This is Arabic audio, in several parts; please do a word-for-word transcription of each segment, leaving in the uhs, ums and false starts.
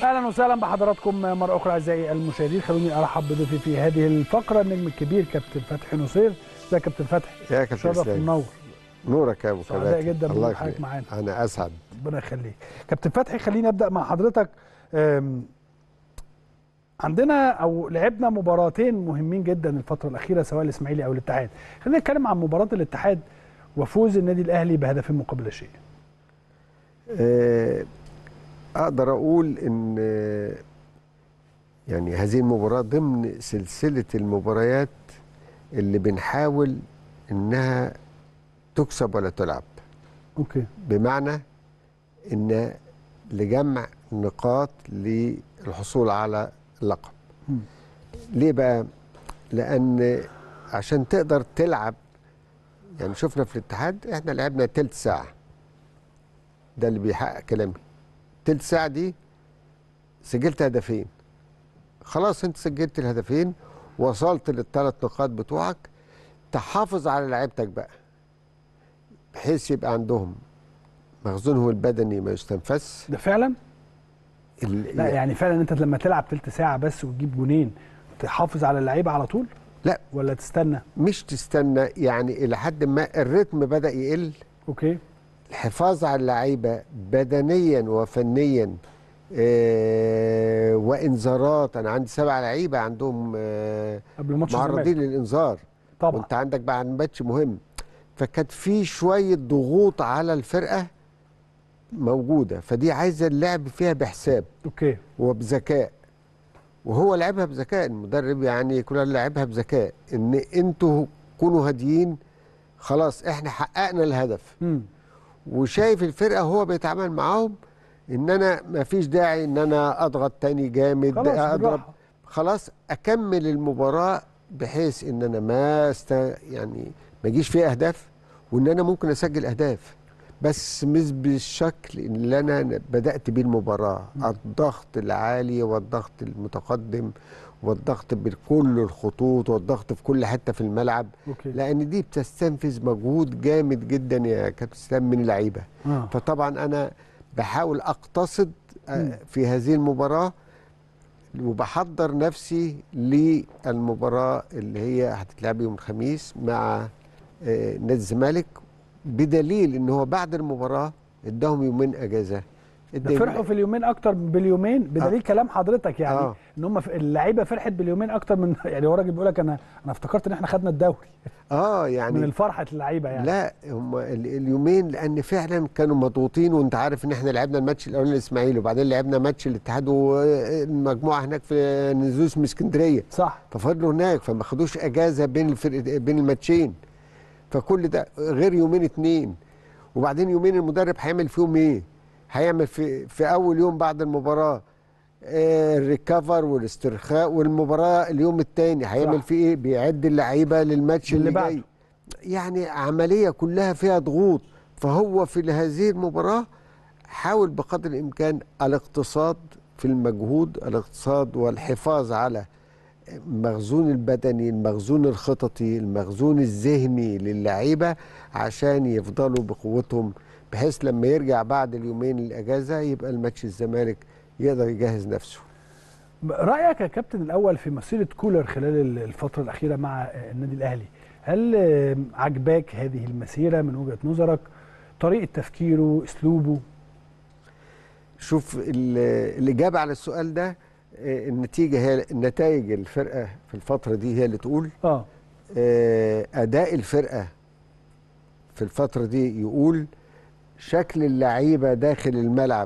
اهلا وسهلا بحضراتكم مره اخرى اعزائي المشاهدين. خلوني ارحب بضيفي في هذه الفقره النجم الكبير كابتن فتحي نصير. ازيك يا كابتن فتحي؟ يا كابتن شرف منور. نورك يا ابو كباتن. سعداء جدا الله بوجود حضرتك معانا. انا اسعد. ربنا يخليك كابتن فتحي. خليني ابدا مع حضرتك. عندنا او لعبنا مباراتين مهمين جدا الفتره الاخيره سواء الاسماعيلي او الاتحاد. خلينا نتكلم عن مباراه الاتحاد وفوز النادي الاهلي بهدفين مقابل لا شيء. أه اقدر اقول ان يعني هذه المباراه ضمن سلسله المباريات اللي بنحاول انها تكسب ولا تلعب. اوكي. بمعنى ان لجمع نقاط للحصول على اللقب. م. ليه بقى؟ لان عشان تقدر تلعب، يعني شفنا في الاتحاد احنا لعبنا تلت ساعه، ده اللي بيحقق كلامي. تلت ساعه دي سجلت هدفين، خلاص انت سجلت الهدفين وصلت للثلاث نقاط بتوعك. تحافظ على لعيبتك بقى بحيث يبقى عندهم مخزونهم البدني ما يستنفذش. ده فعلا؟ لا يعني فعلا انت لما تلعب تلت ساعه بس وتجيب جونين تحافظ على اللعيبه على طول؟ لا ولا تستنى؟ مش تستنى، يعني الى حد ما الريتم بدا يقل. اوكي. الحفاظ على اللعيبه بدنيا وفنيا. آه وانذارات، انا عندي سبع لعيبه عندهم آه قبل ماتش معرضين للانذار طبعا، وانت عندك بقى ماتش مهم. فكانت في شويه ضغوط على الفرقه موجوده، فدي عايزه اللعب فيها بحساب. اوكي. وبذكاء، وهو لعبها بذكاء المدرب، يعني كلنا لعبها بذكاء ان انتوا كونوا هاديين. خلاص احنا حققنا الهدف. م. وشايف الفرقه هو بيتعامل معاهم ان انا ما فيش داعي ان انا اضغط تاني جامد، خلاص اضرب، خلاص اكمل المباراه بحيث ان انا ما است... يعني ما يجيش فيها اهداف، وان انا ممكن اسجل اهداف بس مش بالشكل اللي انا بدات بيه المباراه. م. الضغط العالي والضغط المتقدم والضغط بكل الخطوط والضغط في كل حته في الملعب. أوكي. لان دي بتستنفذ مجهود جامد جدا يا كابتن اسلام من اللعيبه. آه. فطبعا انا بحاول اقتصد في هذه المباراه وبحضر نفسي للمباراه اللي هي هتتلعب يوم الخميس مع نادي الزمالك، بدليل ان هو بعد المباراه اداهم يومين اجازه. ده فرحوا في اليومين اكتر باليومين بدليل آه. كلام حضرتك يعني آه. ان هم اللعيبه فرحت باليومين اكتر من يعني هو راجل بيقول لك انا انا افتكرت ان احنا خدنا الدوري. اه يعني من الفرحه اللعيبه يعني. لا هم اليومين لان فعلا كانوا مضغوطين، وانت عارف ان احنا لعبنا الماتش الاولاني الاسماعيلي وبعدين لعبنا ماتش الاتحاد والمجموعه هناك في نزوس من اسكندريه. صح. ففضلوا هناك فما خدوش اجازه بين الفرق بين الماتشين. فكل ده غير يومين اتنين، وبعدين يومين المدرب هيعمل فيهم ايه؟ هيعمل في في اول يوم بعد المباراه آه الريكفر والاسترخاء، والمباراه اليوم الثاني هيعمل فيه ايه؟ بيعد اللعيبه للماتش اللي, اللي جاي. يعني عمليه كلها فيها ضغوط. فهو في هذه المباراه حاول بقدر الامكان الاقتصاد في المجهود، الاقتصاد والحفاظ على المخزون البدني، المخزون الخططي، المخزون الذهني للعيبه عشان يفضلوا بقوتهم، بحيث لما يرجع بعد اليومين الاجازه يبقى الماتش الزمالك يقدر يجهز نفسه. رايك يا كابتن الاول في مسيره كولر خلال الفتره الاخيره مع النادي الاهلي؟ هل عجباك هذه المسيره من وجهه نظرك؟ طريقه تفكيره، اسلوبه؟ شوف الاجابه على السؤال ده النتيجه هي النتائج الفرقه في الفتره دي هي اللي تقول. اه اداء الفرقه في الفتره دي يقول. شكل اللعيبه داخل الملعب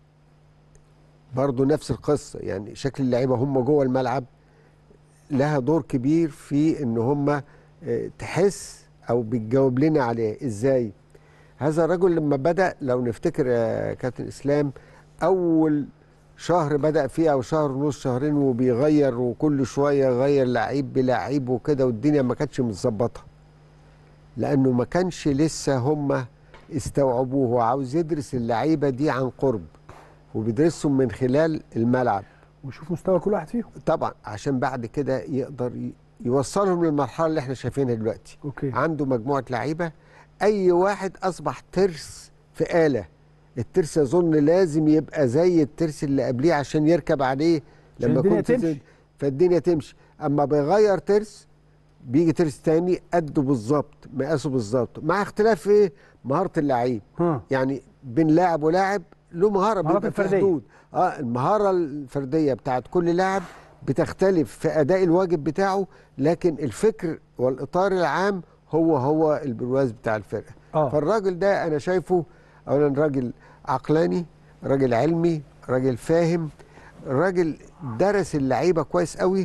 برضو نفس القصه، يعني شكل اللعيبه هم جوه الملعب لها دور كبير في ان هم تحس او بتجاوب لنا عليه ازاي. هذا الرجل لما بدا، لو نفتكر يا كابتن اسلام، اول شهر بدا فيه او شهر ونص شهرين وبيغير وكل شويه يغير لعيب بلعيب وكده، والدنيا ما كانتش متظبطه لانه ما كانش لسه هم استوعبوه. وعاوز يدرس اللعيبه دي عن قرب وبيدرسهم من خلال الملعب ويشوف مستوى كل واحد فيهم طبعا، عشان بعد كده يقدر يوصلهم للمرحله اللي احنا شايفينها دلوقتي. أوكي. عنده مجموعه لعيبه اي واحد اصبح ترس في آلة. الترس اظن لازم يبقى زي الترس اللي قبليه عشان يركب عليه لما الدنيا يكون تمشي. فالدنيا تمشي. اما بيغير ترس بيجي ترس تاني قده بالظبط مقاسه بالظبط، مع اختلاف ايه؟ مهاره اللعيب. ها. يعني بين لاعب ولاعب له مهاره، مهارات بيبقى في الفردية. حدود. اه المهاره الفرديه بتاعت كل لاعب بتختلف في اداء الواجب بتاعه، لكن الفكر والاطار العام هو هو البرواز بتاع الفرقه. اه فالراجل ده انا شايفه اولا راجل عقلاني، راجل علمي، راجل فاهم، راجل درس اللعيبه كويس قوي،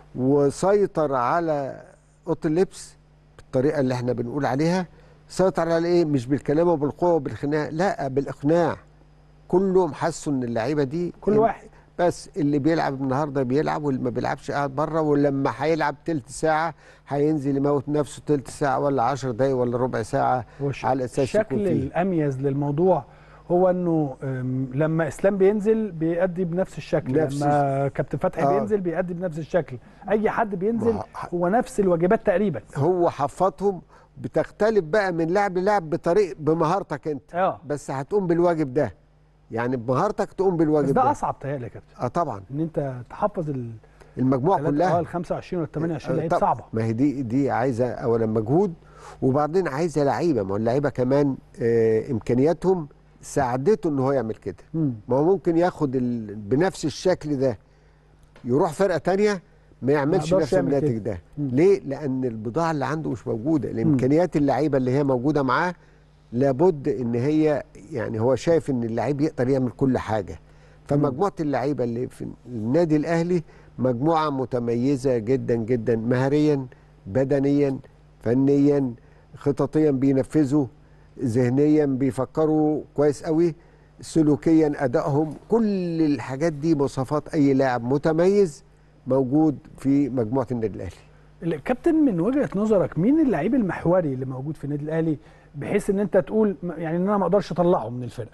وسيطر على اوضه اللبس بالطريقه اللي احنا بنقول عليها. سيطر على ايه؟ مش بالكلام وبالقوه وبالخناق، لا بالاقناع. كلهم حسوا ان اللعيبه دي كل واحد. بس اللي بيلعب النهارده بيلعب، واللي ما بيلعبش قاعد بره، ولما هيلعب تلت ساعه هينزل يموت نفسه تلت ساعه ولا عشر دقايق ولا ربع ساعه وش... على اساس الشكل يكون فيه. الاميز للموضوع هو انه أم، لما اسلام بينزل بيأدي بنفس الشكل، نفس لما كابتن فتحي آه. بينزل بيأدي بنفس الشكل، اي حد بينزل ما- هو نفس الواجبات تقريبا. هو حفظهم. بتختلف بقى من لاعب للاعب بطريق بمهارتك انت، اه بس هتقوم بالواجب ده. يعني بمهارتك تقوم بالواجب بس ده. ده اصعب تهيألي يا كابتن، اه طبعا ان انت تحفظ ال المجموعه اه كلها. ال خمسة وعشرين ولا ثمانية وعشرين آه، لعيب طب صعبه. ما هي دي دي عايزه اولا مجهود، وبعدين عايزه لعيبه. ما هو اللعيبه كمان آه امكانياتهم ساعدته ان هو يعمل كده. مم. ما هو ممكن ياخد ال... بنفس الشكل ده يروح فرقه تانية ما يعملش يقدرش نفس يعمل الناتج كده. ده. مم. ليه؟ لان البضاعه اللي عنده مش موجوده. الامكانيات اللعيبه اللي هي موجوده معاه لابد ان هي، يعني هو شايف ان اللعيب يقدر يعمل كل حاجه. فمجموعه اللعيبه اللي في النادي الاهلي مجموعه متميزه جدا جدا، مهريا، بدنيا، فنيا، خططيا بينفذوا، ذهنيا بيفكروا كويس قوي، سلوكيا ادائهم، كل الحاجات دي مواصفات اي لاعب متميز موجود في مجموعه النادي الاهلي. الكابتن من وجهة نظرك مين اللعيب المحوري اللي موجود في النادي الاهلي بحيث ان انت تقول يعني ان انا ما اقدرش اطلعه من الفرقه؟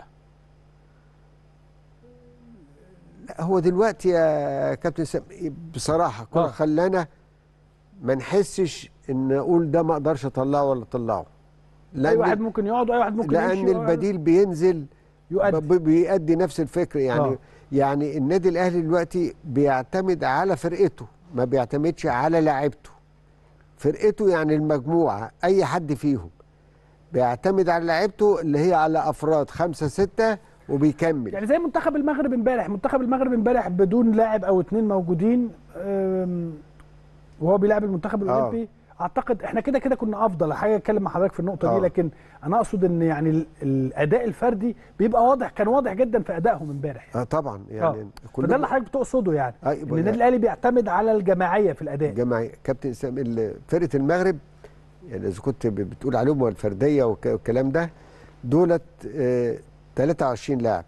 لا هو دلوقتي يا كابتن سام بصراحه كرة آه. خلانا ما نحسش ان اقول ده ما اقدرش اطلعه ولا اطلعه. اي واحد ممكن يقعد واي واحد ممكن لان يمشي البديل بينزل يؤدي. ب- بيأدي نفس الفكر. يعني آه. يعني النادي الاهلي دلوقتي بيعتمد على فرقته، ما بيعتمدش على لاعيبته. فرقته يعني المجموعه اي حد فيهم بيعتمد على لاعيبته اللي هي على افراد خمسه سته وبيكمل. يعني زي منتخب المغرب امبارح، منتخب المغرب امبارح بدون لاعب او اتنين موجودين أم، وهو بيلعب المنتخب الاولمبي. آه. اعتقد احنا كده كده كنا افضل حاجه. اتكلم مع حضرتك في النقطه آه. دي، لكن انا اقصد ان يعني ال- الاداء الفردي بيبقى واضح، كان واضح جدا في ادائهم امبارح. اه طبعا يعني آه. فده اللي حضرتك بتقصده يعني، آه. ان النادي الاهلي بيعتمد على الجماعيه في الاداء. جماعي كابتن اسلام ال- فرقه المغرب، يعني اذا كنت ب- بتقول عليهم والفرديه والك- والكلام ده، دولت آه ثلاثة وعشرين لاعب،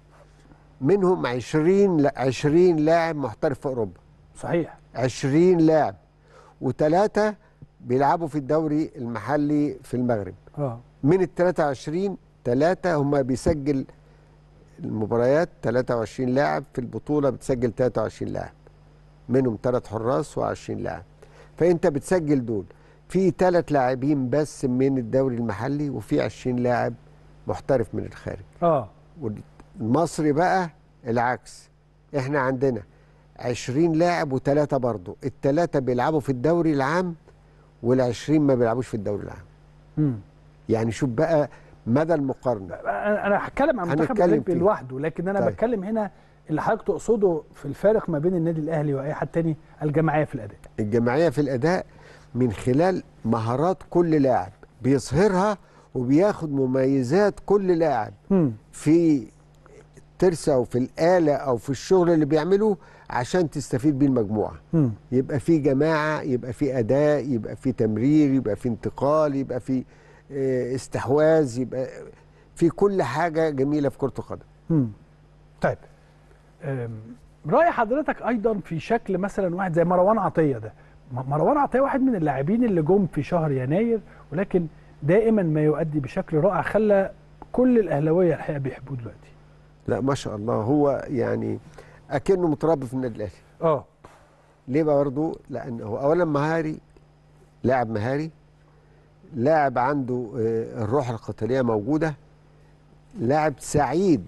منهم عشرين لا- عشرين لاعب محترف في اوروبا. صحيح. عشرين لاعب، وثلاثه بيلعبوا في الدوري المحلي في المغرب. اه من ال ثلاثة وعشرين ثلاثه هم بيسجل المباريات، ثلاثة وعشرين لاعب في البطوله بتسجل ثلاثة وعشرين لاعب، منهم ثلاث حراس وعشرين لاعب. فانت بتسجل دول في ثلاث لاعبين بس من الدوري المحلي، وفي عشرين لاعب محترف من الخارج. اه والمصري بقى العكس، احنا عندنا عشرين لاعب وثلاثه برضه، الثلاثه بيلعبوا في الدوري العام والعشرين ما بيلعبوش في الدوري العام. امم يعني شوف بقى مدى المقارنه. انا أنا هتكلم عن المنتخب هنتكلم الاولمبي فيه. لوحده، لكن انا طيب. بتكلم هنا اللي حضرتك تقصده في الفارق ما بين النادي الاهلي واي حد تاني، الجماعيه في الاداء. الجماعيه في الاداء من خلال مهارات كل لاعب بيظهرها، وبياخد مميزات كل لاعب امم في الترسه او في الاله او في الشغل اللي بيعمله عشان تستفيد بيه المجموعه. امم يبقى في جماعه، يبقى في اداء، يبقى في تمرير، يبقى في انتقال، يبقى في آه، استحواذ، يبقى في كل حاجه جميله في كره القدم. امم طيب أم، رأي حضرتك ايضا في شكل مثلا واحد زي مروان عطيه ده؟ م- مروان عطيه واحد من اللاعبين اللي جم في شهر يناير، ولكن دائما ما يؤدي بشكل رائع، خلى كل الاهلاويه الحقيقه بيحبوه دلوقتي. لا ما شاء الله، هو يعني اكنه متربي في النادي الاهلي. اه ليه بقى برضه؟ لانه هو اولا مهاري، لاعب مهاري، لاعب عنده آه، الروح القتاليه موجوده، لاعب سعيد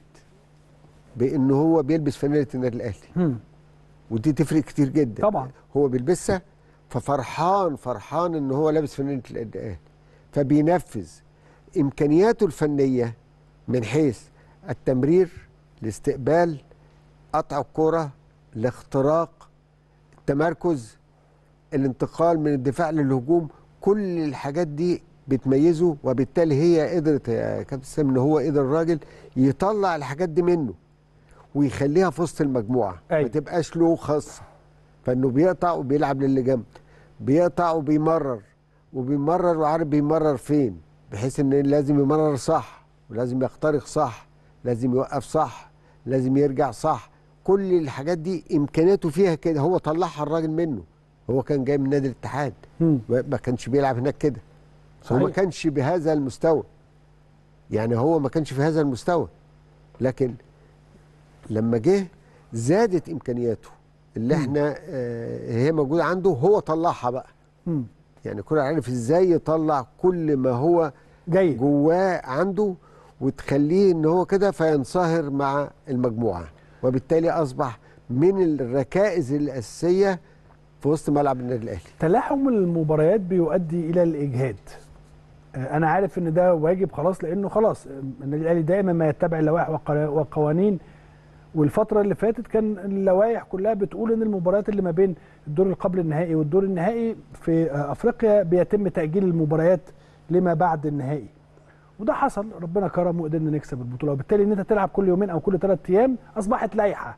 بان هو بيلبس فانيله النادي الاهلي. مم. ودي تفرق كتير جدا. طبعا هو بيلبسها ففرحان فرحان ان هو لابس فانيله النادي الاهلي، فبينفذ امكانياته الفنيه من حيث التمرير، الاستقبال، قطع الكره، الاختراق، التمركز، الانتقال من الدفاع للهجوم. كل الحاجات دي بتميزه، وبالتالي هي قدرت يا كابتن سامي ان هو قدر الراجل يطلع الحاجات دي منه ويخليها في وسط المجموعه. أيوة. ما تبقاش له خاصه، فانه بيقطع وبيلعب للي جنب، بيقطع وبيمرر وبيمرر وعارف بيمرر فين، بحيث ان لازم يمرر صح، ولازم يخترق صح، لازم يوقف صح، لازم يرجع صح. كل الحاجات دي امكانياته فيها كده، هو طلعها الراجل منه. هو كان جاي من نادي الاتحاد، مم. ما كانش بيلعب هناك كده، صحيح. وما كانش بهذا المستوى، يعني هو ما كانش في هذا المستوى، لكن لما جه زادت امكانياته اللي مم. احنا آه هي موجوده عنده، هو طلعها بقى. مم. يعني كل عارف ازاي يطلع كل ما هو جيد جواه عنده، وتخليه ان هو كده فينصهر مع المجموعه، وبالتالي اصبح من الركائز الاساسيه في وسط ملعب النادي الاهلي. تلاحم المباريات بيؤدي الى الاجهاد. انا عارف ان ده واجب خلاص، لانه خلاص النادي الاهلي دائما ما يتبع اللوائح والقوانين، والفتره اللي فاتت كان اللوائح كلها بتقول ان المباريات اللي ما بين الدور اللي قبل النهائي والدور النهائي في افريقيا بيتم تاجيل المباريات لما بعد النهائي، وده حصل، ربنا كرم وقدرنا نكسب البطوله، وبالتالي ان انت تلعب كل يومين او كل ثلاث ايام اصبحت لائحه.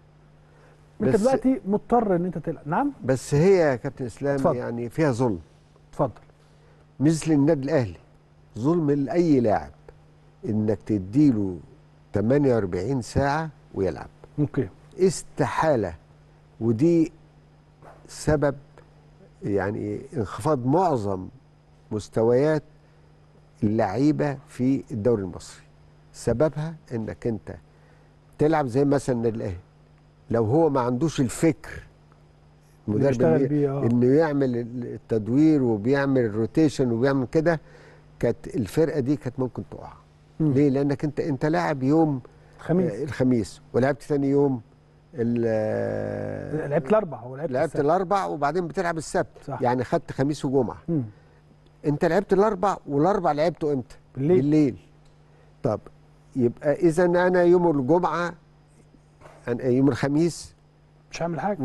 انت دلوقتي مضطر ان انت تلعب. نعم بس هي يا كابتن اسلام اتفضل. يعني فيها ظلم. اتفضل. مثل النادي الاهلي ظلم لاي لاعب انك تديله ثمانية وأربعين ساعه ويلعب. اوكي. استحاله، ودي سبب يعني انخفاض معظم مستويات اللعيبه في الدوري المصري. سببها انك انت تلعب زي مثلا النادي الاهلي، لو هو ما عندوش الفكر المدرب آه. انه يعمل التدوير وبيعمل الروتيشن وبيعمل كده، كانت الفرقه دي كانت ممكن تقع. ليه؟ لانك انت انت لاعب يوم الخميس آه الخميس ولعبت ثاني يوم لعبت الاربع ولعبت لعبت الاربع وبعدين بتلعب السبت. صح. يعني خدت خميس وجمعه. مم. انت لعبت الاربع، والاربع لعبته امتى؟ بالليل. بالليل. طب يبقى اذا انا يوم الجمعه يوم الخميس مش هعمل حاجه،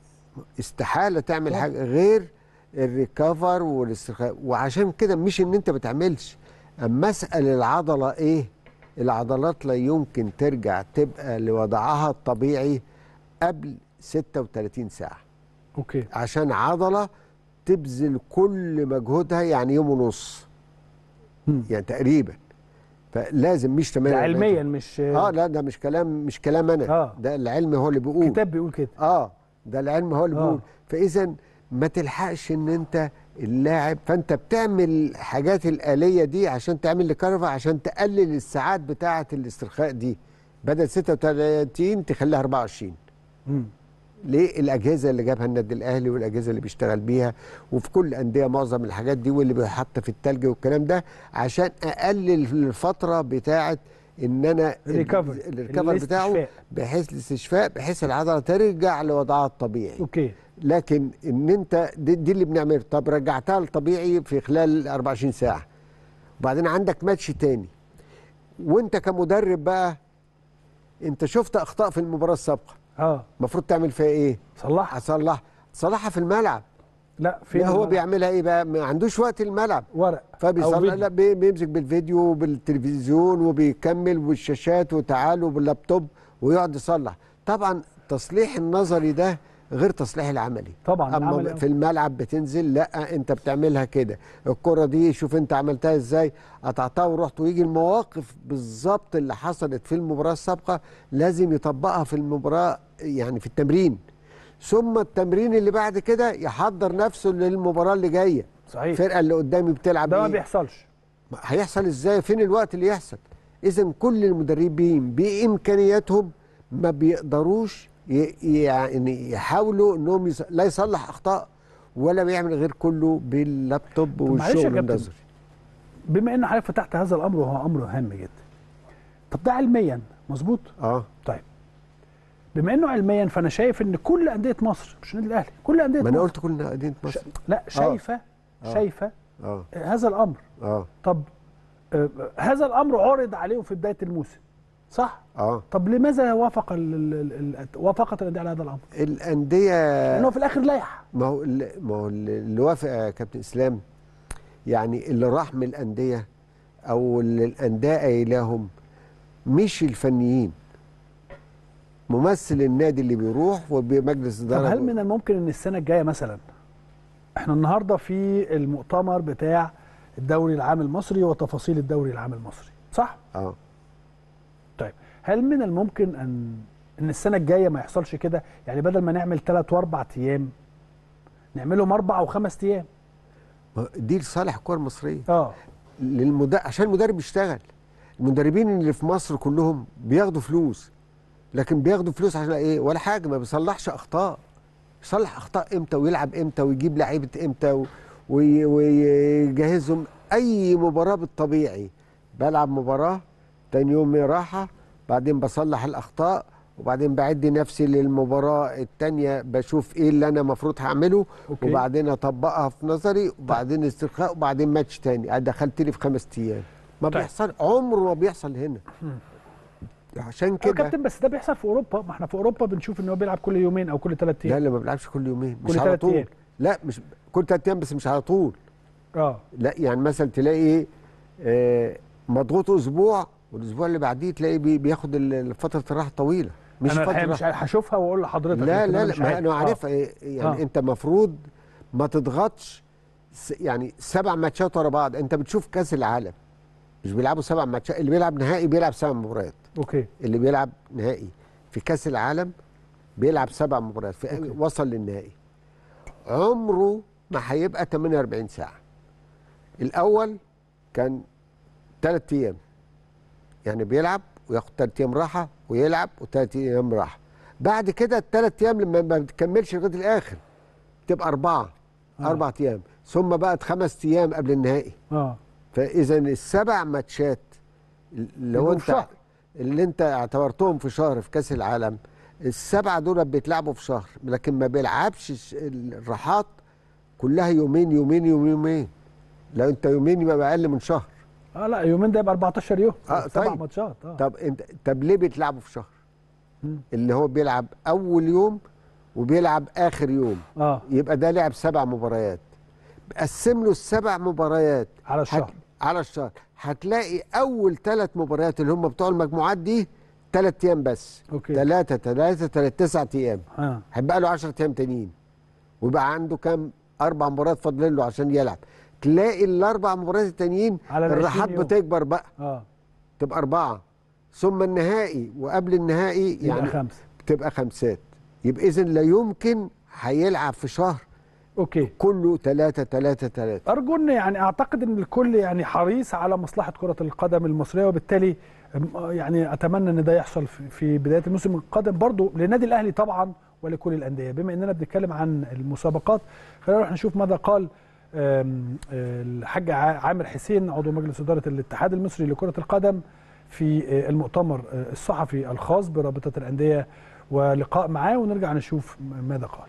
استحاله تعمل طبعا. حاجه غير الريكفر والاسترخاء. وعشان كده مش ان انت ما بتعملش، اما اسال العضله ايه، العضلات لا يمكن ترجع تبقى لوضعها الطبيعي قبل ستة وثلاثين ساعه. اوكي. عشان عضله تبذل كل مجهودها يعني يوم ونص يعني تقريبا، فلازم مش تمام علميا مش اه لا ده مش كلام مش كلام انا آه. ده العلم هو اللي بيقول، كتاب بيقول كده. اه ده العلم هو اللي آه. بيقول. فاذا ما تلحقش ان انت اللاعب، فانت بتعمل الحاجات الآلية دي عشان تعمل لكرفة، عشان تقلل الساعات بتاعه الاسترخاء دي، بدل ستة وثلاثين تخليها أربعة وعشرين. امم ليه؟ الاجهزه اللي جابها النادي الاهلي والاجهزه اللي بيشتغل بيها، وفي كل الانديه معظم الحاجات دي، واللي بيحط في التلج والكلام ده، عشان اقلل الفتره بتاعه ان انا الريكفري الريكفري بتاعه، بحيث الاستشفاء، بحيث العضله ترجع لوضعها الطبيعي. اوكي. لكن ان انت دي, دي اللي بنعمله. طب رجعتها للطبيعي في خلال أربعة وعشرين ساعه، وبعدين عندك ماتش تاني، وانت كمدرب بقى انت شفت اخطاء في المباراه السابقه، اه المفروض تعمل فيها ايه؟ صلحها. اصلح صلحها في الملعب. لا فين لا هو الملعب؟ بيعملها ايه بقى؟ ما عندوش وقت الملعب، ورق فبيصلح. لا بي- بيمسك بالفيديو وبالتلفزيون وبيكمل بالشاشات وتعالوا باللابتوب ويقعد يصلح. طبعا تصليح النظري ده غير تصليح العملي. طبعا اما العملي في الملعب بتنزل، لا انت بتعملها كده، الكره دي شوف انت عملتها ازاي، قطعتها ورحت، ويجي المواقف بالظبط اللي حصلت في المباراه السابقه لازم يطبقها في المباراه، يعني في التمرين، ثم التمرين اللي بعد كده يحضر نفسه للمباراه اللي جايه. صحيح. الفرقه اللي قدامي بتلعب ده ما إيه؟ بيحصلش. هيحصل ازاي؟ فين الوقت اللي يحصل؟ اذا كل المدربين بامكانياتهم ما بيقدروش يعني يحاولوا انهم يص... لا يصلح اخطاء ولا بيعمل غير كله باللابتوب والشغل النظري. بما ان حضرتك فتحت هذا الامر وهو امر هام جدا، طب ده علميا مظبوط؟ اه طيب بما انه علميا فانا شايف ان كل انديه مصر مش النادي الاهلي، كل انديه مصر، ما انا قلت كل انديه مصر. ش... لا شايفه آه. شايفه اه هذا الامر. اه طب آه هذا الامر عرض عليهم في بدايه الموسم صح؟ اه طب لماذا وافق ال... ال... ال... وافقت الانديه على هذا الامر؟ الانديه لانه في الاخر لائحه. ما هو ما هو اللي وافق يا كابتن اسلام، يعني اللي راح من الانديه او اللي الانديه قايلاهم مش الفنيين، ممثل النادي اللي بيروح وبمجلس طب اداره. هل من الممكن ان السنه الجايه مثلا، احنا النهارده في المؤتمر بتاع الدوري العام المصري وتفاصيل الدوري العام المصري صح؟ اه طيب هل من الممكن ان ان السنه الجايه ما يحصلش كده؟ يعني بدل ما نعمل ثلاث واربع ايام نعملهم اربع وخمس ايام. دي لصالح الكره المصريه. اه للمد... عشان المدرب يشتغل. المدربين اللي في مصر كلهم بياخدوا فلوس، لكن بياخدوا فلوس عشان ايه؟ ولا حاجه، ما بيصلحش اخطاء. يصلح اخطاء امتى ويلعب امتى ويجيب لعيبه امتى و... وي... ويجهزهم. اي مباراه بالطبيعي بلعب مباراه، تاني يوم راحه، بعدين بصلح الاخطاء، وبعدين بعد نفسي للمباراه الثانيه بشوف ايه اللي انا المفروض هعمله، أوكي. وبعدين اطبقها في نظري، وبعدين استرخاء، وبعدين ماتش ثاني. دخلت لي في خمس ايام. ما طيب. بيحصل، عمره ما بيحصل هنا. عشان يا كده كابتن بس ده بيحصل في اوروبا، ما احنا في اوروبا بنشوف ان هو بيلعب كل يومين او كل ثلاث لا ايام. لا ما بيلعبش كل يومين، مش كل على تلات طول أيام. لا مش كل ثلاث ايام، بس مش على طول. اه لا يعني مثلا تلاقي ايه آه مضغوط اسبوع، والاسبوع اللي بعديه تلاقي بي بياخد ال- فتره الراحه طويله. مش انا فتره الحقيقه مش عارف، هشوفها واقول لحضرتك. لا لكن لا أنا لا مش ما عارف. انا عارفها إيه يعني. آه. انت المفروض ما تضغطش س- يعني سبع ماتشات ورا بعض. انت بتشوف كاس العالم مش بيلعبوا سبع ماتشات، اللي بيلعب نهائي بيلعب سبع مباريات. اوكي اللي بيلعب نهائي في كاس العالم بيلعب سبع مباريات في أوكي. وصل للنهائي. عمره ما هيبقى ثمانية وأربعين ساعه. الاول كان ثلاث ايام، يعني بيلعب وياخد ثلاث ايام راحه ويلعب وثلاث ايام راحه. بعد كده الثلاث ايام لما ما بتكملش لغايه الاخر تبقى اربعه. آه. اربع ايام، ثم بقت خمس ايام قبل النهائي. اه فاذا السبع ماتشات لو يبقوا انت في شهر. اللي انت اعتبرتهم في شهر في كاس العالم، السبعه دول بيتلعبوا في شهر، لكن ما بيلعبش ش- الراحات كلها يومين يومين يومين يومين. لو انت يومين يبقى اقل من شهر. اه لا يومين ده يبقى اربعتاشر يوم. آه، سبع طيب. ماتشات. اه طب انت طب ليه بيتلعبوا في شهر؟ مم. اللي هو بيلعب اول يوم وبيلعب اخر يوم، اه يبقى ده لعب سبع مباريات. قسم له السبع مباريات على الشهر. هت... على الشهر هتلاقي اول ثلاث مباريات اللي هم بتوع المجموعات دي ثلاث ايام بس. اوكي. ثلاثة ثلاثة ثلاثة تسعة ايام. اه هيبقى له عشرة ايام تانيين، ويبقى عنده كام؟ اربع مباريات فاضلين له عشان يلعب. تلاقي الاربع مباريات التانيين على ال الراحات عشرين يوم. بتكبر بقى، اه تبقى اربعه، ثم النهائي وقبل النهائي يبقى يعني خمسه. تبقى خمسات. يبقى اذا لا يمكن هيلعب في شهر اوكي. كله ثلاثة ثلاثة ثلاثة. ارجو ان يعني اعتقد ان الكل يعني حريص على مصلحه كره القدم المصريه، وبالتالي أم- يعني اتمنى ان ده يحصل في- في بدايه الموسم القادم برضو للنادي الاهلي طبعا ولكل الانديه. بما اننا بنتكلم عن المسابقات خلينا نروح نشوف ماذا قال أم، الحاج ع- عامر حسين عضو مجلس اداره الاتحاد المصري لكره القدم في المؤتمر الصحفي الخاص برابطه الانديه، ولقاء معاه ونرجع نشوف ماذا قال.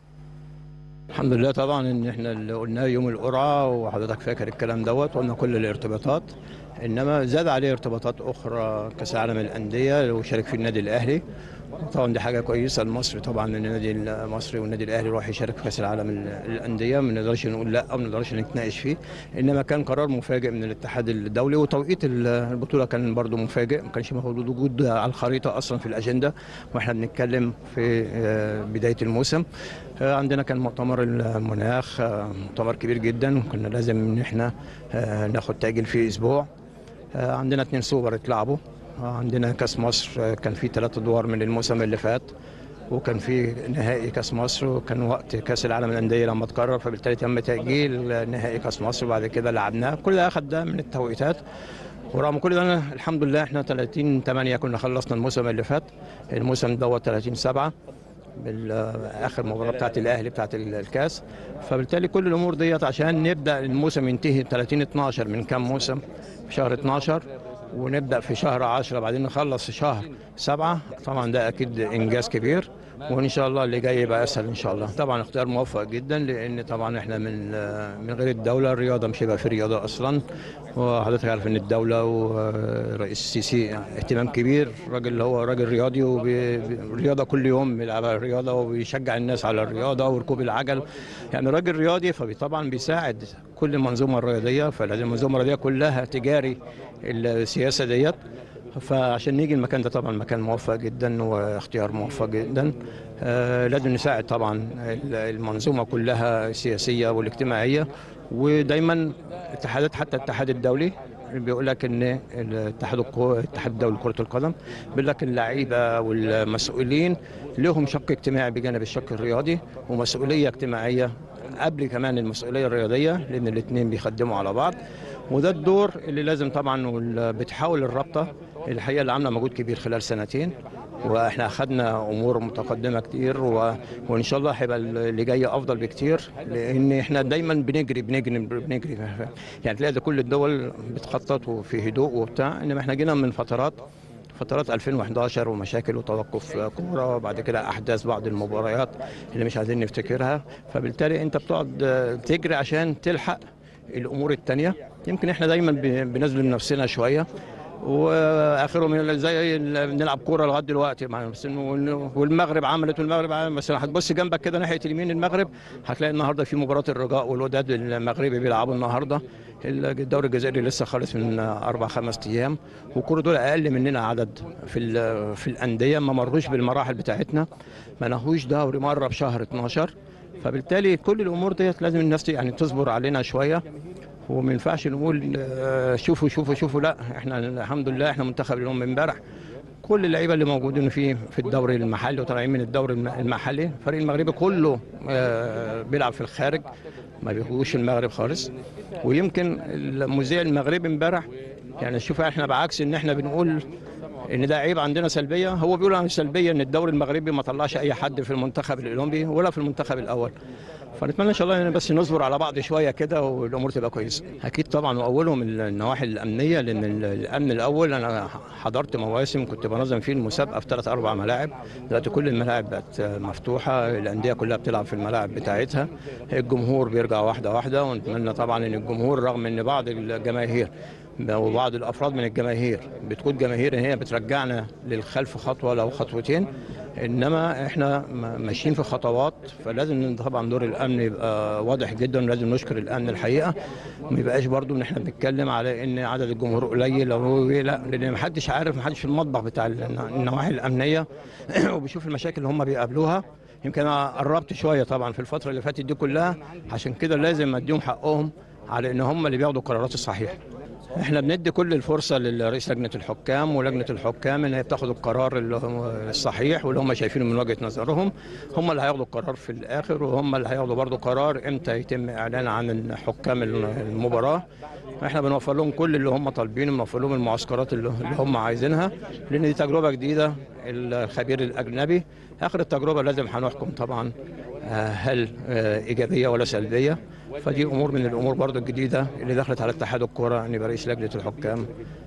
الحمد لله طبعا ان احنا اللي قلناه يوم القرعه وحضرتك فاكر الكلام دوت، قلنا كل الارتباطات، انما زاد عليه ارتباطات اخرى كاس العالم للانديه اللي شارك فيه النادي الاهلي. طبعا دي حاجه كويسه لمصر طبعا ان النادي المصري والنادي الاهلي يروح يشارك في كاس العالم للانديه. ما نقدرش نقول لا او ما نقدرش نتناقش فيه، انما كان قرار مفاجئ من الاتحاد الدولي، وتوقيت البطوله كان برضو مفاجئ، ما كانش موجود وجود على الخريطه اصلا في الاجنده واحنا بنتكلم في بدايه الموسم. عندنا كان مؤتمر المناخ مؤتمر كبير جدا، وكنا لازم ان احنا ناخد تاجيل فيه اسبوع. عندنا اتنين سوبر اتلعبوا، عندنا كاس مصر كان في ثلاث ادوار من الموسم اللي فات، وكان في نهائي كاس مصر، وكان وقت كاس العالم للانديه لما اتكرر، فبالتالي تم تاجيل نهائي كاس مصر وبعد كده لعبناه. كل ده اخذ ده من التوقيتات، ورغم كل ده أنا الحمد لله احنا ثلاثين ثمانية كنا خلصنا الموسم اللي فات. الموسم دوت ثلاثين سبعة بالاخر مباراه بتاعت الاهلي بتاعت الكاس، فبالتالي كل الامور ديت عشان نبدا الموسم ينتهي ثلاثين اتناشر من كام موسم في شهر اتناشر. ونبدا في شهر عشرة بعدين نخلص في شهر سبعة، طبعا ده اكيد انجاز كبير، وان شاء الله اللي جاي يبقى اسهل ان شاء الله. طبعا اختيار موفق جدا، لان طبعا احنا من من غير الدوله الرياضه مش هيبقى في رياضه اصلا، وحضرتك عارف ان الدوله ورئيس السيسي اهتمام كبير، راجل هو راجل رياضي والرياضه كل يوم بيلعب على الرياضه وبيشجع الناس على الرياضه وركوب العجل، يعني راجل رياضي، فطبعا بيساعد كل المنظومه الرياضيه، فلازم المنظومه الرياضيه كلها تجاري السياسه ديت. فعشان نيجي المكان ده طبعا مكان موفق جدا واختيار موفق جدا. آه لازم نساعد طبعا المنظومه كلها السياسيه والاجتماعيه، ودايما اتحادات، حتى الاتحاد الدولي بيقول لك ان الاتحاد الاتحاد الدولي لكره القدم بيقول لك اللعيبه والمسؤولين لهم شق اجتماعي بجانب الشق الرياضي، ومسؤوليه اجتماعيه قبل كمان المسؤوليه الرياضيه، لان الاثنين بيخدموا على بعض. وده الدور اللي لازم طبعا بتحاول الرابطه الحقيقه اللي عامله مجهود كبير خلال سنتين، واحنا اخذنا امور متقدمه كتير، و... وان شاء الله هيبقى اللي جاي افضل بكتير، لان احنا دايما بنجري بنجري بنجري يعني تلاقي كل الدول بتخطط وفي هدوء وبتاع، انما احنا جينا من فترات فترات ألفين وإحداشر ومشاكل وتوقف كوره، وبعد كده احداث بعض المباريات اللي مش عايزين نفتكرها، فبالتالي انت بتقعد تجري عشان تلحق الامور الثانيه. يمكن احنا دايما بنظلم نفسنا شويه، واخرهم زي بنلعب كوره لغايه دلوقتي، والمغرب عملت والمغرب عملت، بس هتبص جنبك كده ناحيه اليمين المغرب هتلاقي النهارده في مباراه الرجاء والوداد المغربي بيلعبوا النهارده، الدوري الجزائري لسه خالص من اربع خمس ايام، وكل دول اقل مننا عدد في في الانديه، ما مروش بالمراحل بتاعتنا، ما نهوش دوري مره بشهر اتناشر، فبالتالي كل الامور ديت لازم الناس يعني تصبر علينا شويه، وما ينفعش نقول شوفوا شوفوا شوفوا، لا احنا الحمد لله احنا منتخب اليوم من امبارح كل اللعيبه اللي موجودين فيه في الدوري المحلي وطالعين من الدوري المحلي، الفريق المغربي كله بيلعب في الخارج ما بيخوش المغرب خالص. ويمكن المذيع المغربي امبارح يعني شوف احنا بعكس ان احنا بنقول ان ده عيب عندنا سلبيه، هو بيقول عن سلبيه ان الدوري المغربي ما طلعش اي حد في المنتخب الاولمبي ولا في المنتخب الاول، فنتمنى ان شاء الله ان بس نصبر على بعض شويه كده والامور تبقى كويسه. اكيد طبعا، واولهم النواحي الامنيه، لان الامن الاول انا حضرت مواسم كنت بنظم فيه المسابقه في ثلاث اربع ملاعب، دلوقتي كل الملاعب بقت مفتوحه، الانديه كلها بتلعب في الملاعب بتاعتها، الجمهور بيرجع واحده واحده، ونتمنى طبعا ان الجمهور رغم ان بعض الجماهير وبعض الافراد من الجماهير بتكون جماهير هي بترجعنا للخلف خطوه لو خطوتين، انما احنا ماشيين في خطوات، فلازم طبعا دور الامن يبقى واضح جدا، لازم نشكر الامن الحقيقه، ما يبقاش برضو ان احنا بنتكلم على ان عدد الجمهور قليل او لا، لان ما حدش عارف، ما حدش في المطبخ بتاع النواحي الامنيه وبيشوف المشاكل اللي هم بيقابلوها. يمكن انا قربت شويه طبعا في الفتره اللي فاتت دي كلها، عشان كده لازم اديهم حقهم على ان هم اللي بياخدوا القرارات الصحيحه. احنا بندي كل الفرصه لرئيس لجنه الحكام ولجنه الحكام ان هي بتاخد القرار اللي هو الصحيح واللي هم شايفينه من وجهه نظرهم، هم اللي هياخدوا القرار في الاخر، وهم اللي هياخدوا برضه قرار امتى يتم اعلان عن حكام المباراه. احنا بنوفر لهم كل اللي هم طالبينه، بنوفر لهم المعسكرات اللي هم عايزينها، لان دي تجربه جديده، الخبير الاجنبي اخر التجربه لازم هنحكم طبعا هل ايجابيه ولا سلبيه، فدي امور من الامور برضو الجديده اللي دخلت على اتحاد الكره ان يبقى رئيس لجنه الحكام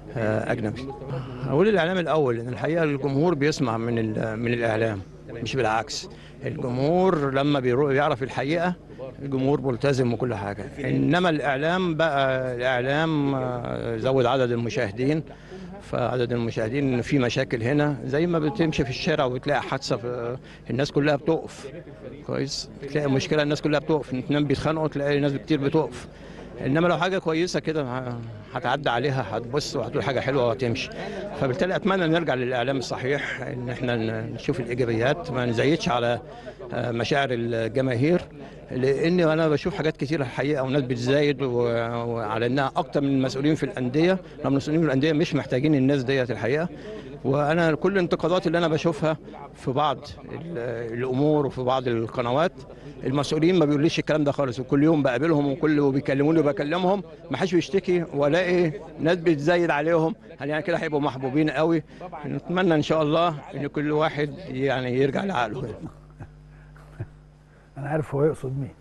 اجنبي. اقول الاعلام الاول ان الحقيقه الجمهور بيسمع من من الاعلام مش بالعكس، الجمهور لما بيعرف الحقيقه الجمهور ملتزم وكل حاجه، انما الاعلام بقى الاعلام زود عدد المشاهدين، فعدد المشاهدين في مشاكل هنا زي ما بتمشي في الشارع وتلاقي حادثه الناس كلها بتقف كويس، تلاقي مشكله الناس كلها بتقف، اتنين بيتخانقوا تلاقي ناس كتير بتقف، انما لو حاجه كويسه كده هتعدي عليها هتبص وهتقول حاجه حلوه وهتمشي. فبالتالي اتمنى نرجع للاعلام الصحيح، ان احنا نشوف الايجابيات ما نزيدش على مشاعر الجماهير، لان انا بشوف حاجات كتير الحقيقه وناس بتزايد وعلى انها اكتر من المسؤولين في الانديه، المسؤولين في الانديه مش محتاجين الناس ديت الحقيقه. وانا كل الانتقادات اللي انا بشوفها في بعض الامور وفي بعض القنوات المسؤولين ما بيقوليش الكلام ده خالص، وكل يوم بقابلهم وكل وبيكلموني وبكلمهم ما حدش بيشتكي والاقي ناس بتزايد عليهم، يعني كده هيبقوا محبوبين قوي. نتمنى ان شاء الله ان كل واحد يعني يرجع لعقله. انا عارف هو يقصد مين.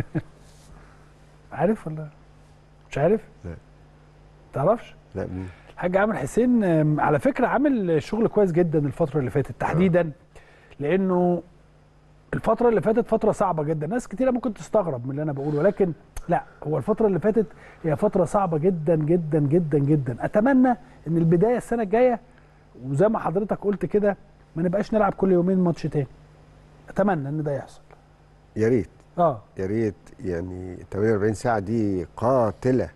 عارف ولا مش عارف؟ لا تعرفش؟ لا مين؟ الحاج عامر حسين آم، على فكره عامل شغل كويس جدا الفتره اللي فاتت تحديدا، لانه الفتره اللي فاتت فتره صعبه جدا. ناس كتيره ممكن تستغرب من اللي انا بقوله، ولكن لا، هو الفتره اللي فاتت هي فتره صعبه جدا جدا جدا جدا. اتمنى ان البدايه السنه الجايه، وزي ما حضرتك قلت كده، ما نبقاش نلعب كل يومين ماتش تاني. اتمنى ان ده يحصل. يا ريت اه يا ريت يعني ثمانية وأربعين ساعه دي قاتله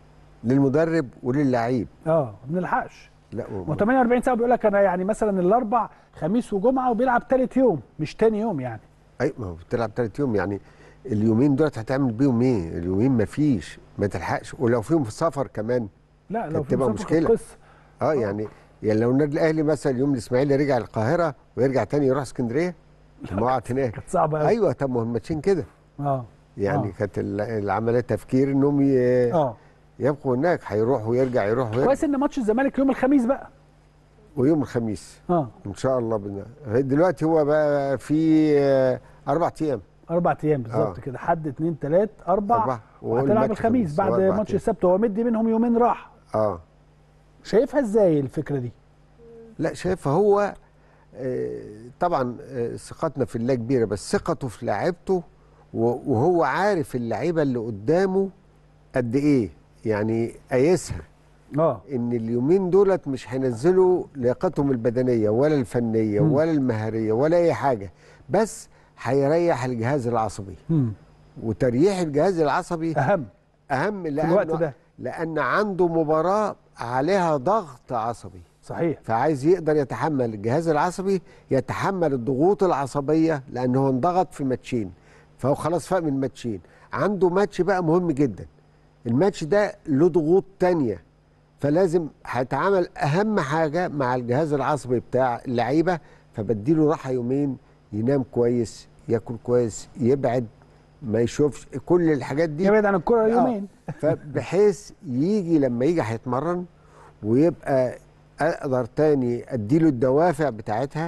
للمدرب وللعيب. اه ما بنلحقش. لا و... ما ثمانية وأربعين ساعه بيقول لك انا يعني مثلا الاربع خميس وجمعه، وبيلعب ثالث يوم مش تاني يوم يعني. اي ما هو بتلعب ثلاث يوم، يعني اليومين دول هتعمل بيهم ايه؟ اليومين ما فيش، ما تلحقش، ولو فيهم في سفر كمان لا لو في هتبقى مسافه كانت مشكله. قصه. اه يعني يعني لو النادي الاهلي مثلا اليوم الاسماعيلي رجع القاهره ويرجع تاني يروح اسكندريه الموعد هناك. كانت صعبه قوي. ايوه، طب ما هو الماتشين كده اه يعني آه. كانت ال- العمليه تفكير انهم ي- اه يبقوا هناك، هيروح ويرجع يروح ويرجع. كويس ان ماتش الزمالك يوم الخميس بقى. ويوم الخميس اه ان شاء الله بنا. دلوقتي هو بقى في آه، اربع ايام. اربع ايام بالظبط آه. كده، حد اثنين ثلاث اربع، أربعة. وهو وهتلعب الماتش الخميس خميس، بعد هو أربع ماتش أيام. السبت. هو مدي منهم يومين راحه. اه شايفها ازاي الفكره دي؟ لا شايفها هو آه، طبعا آه، ثقتنا في الله كبيره، بس ثقته في لاعيبته و- وهو عارف اللعيبه اللي قدامه قد ايه، يعني قايسها اه ان اليومين دولت مش هينزلوا لياقتهم البدنيه ولا الفنيه مم. ولا المهاريه ولا اي حاجه، بس هيريح الجهاز العصبي. امم وتريح الجهاز العصبي اهم اهم في الوقت لانه ده. لان عنده مباراه عليها ضغط عصبي، صحيح. فعايز يقدر يتحمل الجهاز العصبي، يتحمل الضغوط العصبيه، لانه هو انضغط في ماتشين، فهو خلاص فاق من ماتشين. عنده ماتش بقى مهم جدا، الماتش ده له ضغوط تانية، فلازم هيتعامل اهم حاجه مع الجهاز العصبي بتاع اللعيبه، فبديله راحه يومين، ينام كويس، ياكل كويس، يبعد، ما يشوفش كل الحاجات دي، يبعد عن الكره آه. يومين. فبحيث يجي لما يجي هيتمرن ويبقى اقدر تاني اديله الدوافع بتاعتها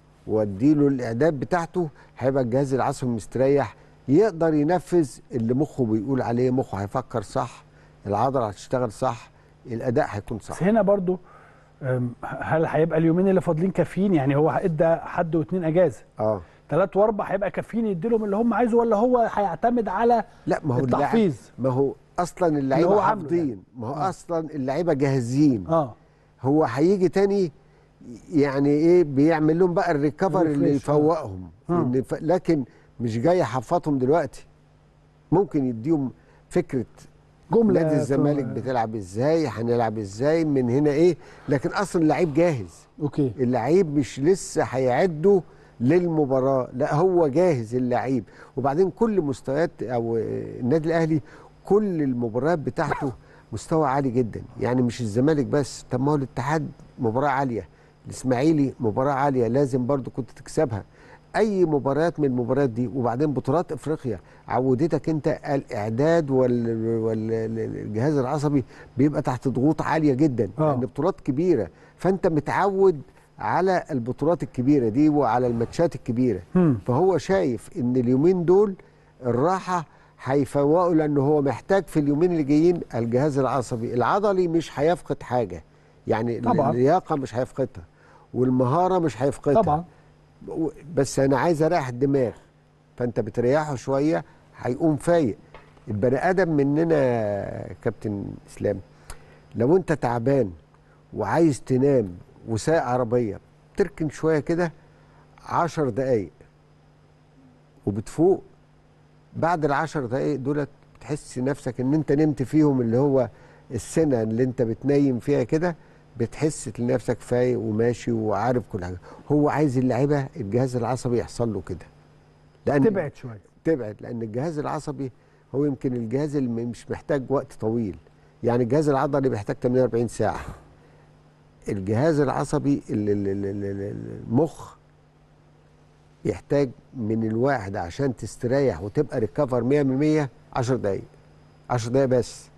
واديله الاعداد بتاعته، هيبقى الجهاز العصبي مستريح، يقدر ينفذ اللي مخه بيقول عليه، مخه هيفكر صح، العضله هتشتغل صح، الاداء هيكون صح. بس هنا برضو أم، هل هيبقى اليومين اللي فاضلين كافيين؟ يعني هو ادى حد واثنين اجازه، اه ثلاث واربع هيبقى كافيين يدي لهم اللي هم عايزه، ولا هو هيعتمد على لا ما هو التحفيظ؟ اللاعب- ما هو اصلا اللي اللعيبه هو عامله حافظين، يعني. ما هو آه. اصلا اللعيبه جاهزين. اه هو هيجي تاني يعني ايه، بيعمل لهم بقى الريكفر اللي الريفريش، آه. يفوقهم. آه. إن ف... لكن مش جاي يحفظهم دلوقتي، ممكن يديهم فكره جمله نادي الزمالك في- بتلعب ازاي، هنلعب ازاي من هنا ايه، لكن اصلا اللعيب جاهز. اوكي. اللعيب مش لسه هيعده للمباراه، لا هو جاهز اللعيب. وبعدين كل مستويات او النادي الاهلي كل المباريات بتاعته مستوى عالي جدا، يعني مش الزمالك بس، طب ما هو الاتحاد مباراه عاليه، الاسماعيلي مباراه عاليه لازم برضو كنت تكسبها. اي مباريات من المباريات دي، وبعدين بطولات افريقيا عودتك انت الاعداد والجهاز العصبي بيبقى تحت ضغوط عاليه جدا، آه. لان بطولات كبيره، فانت متعود على البطولات الكبيره دي وعلى الماتشات الكبيره. مم. فهو شايف ان اليومين دول الراحه هيفوقوا، لانه هو محتاج في اليومين اللي جايين الجهاز العصبي العضلي مش هيفقد حاجه، يعني طبعا. اللياقه مش هيفقدها والمهاره مش هيفقدها طبعا. بس انا عايز اريح الدماغ، فانت بتريحه شويه هيقوم فايق. البني ادم مننا يا كابتن اسلام، لو انت تعبان وعايز تنام وسايق عربيه، تركن شويه كده عشر دقايق وبتفوق، بعد العشر دقايق دولت بتحس نفسك ان انت نمت فيهم، اللي هو السنه اللي انت بتنيم فيها كده، بتحس لنفسك فايق وماشي وعارف كل حاجه. هو عايز اللعيبه الجهاز العصبي يحصل له كده، لان تبعد شويه. تبعد لان الجهاز العصبي هو يمكن الجهاز اللي مش محتاج وقت طويل، يعني الجهاز العضلي بيحتاج ثمانية وأربعين ساعه، الجهاز العصبي ال- ال- ال- ال- المخ يحتاج من الواحد عشان تستريح وتبقى ريكفر مية بالمية عشر دقايق، عشر دقايق بس.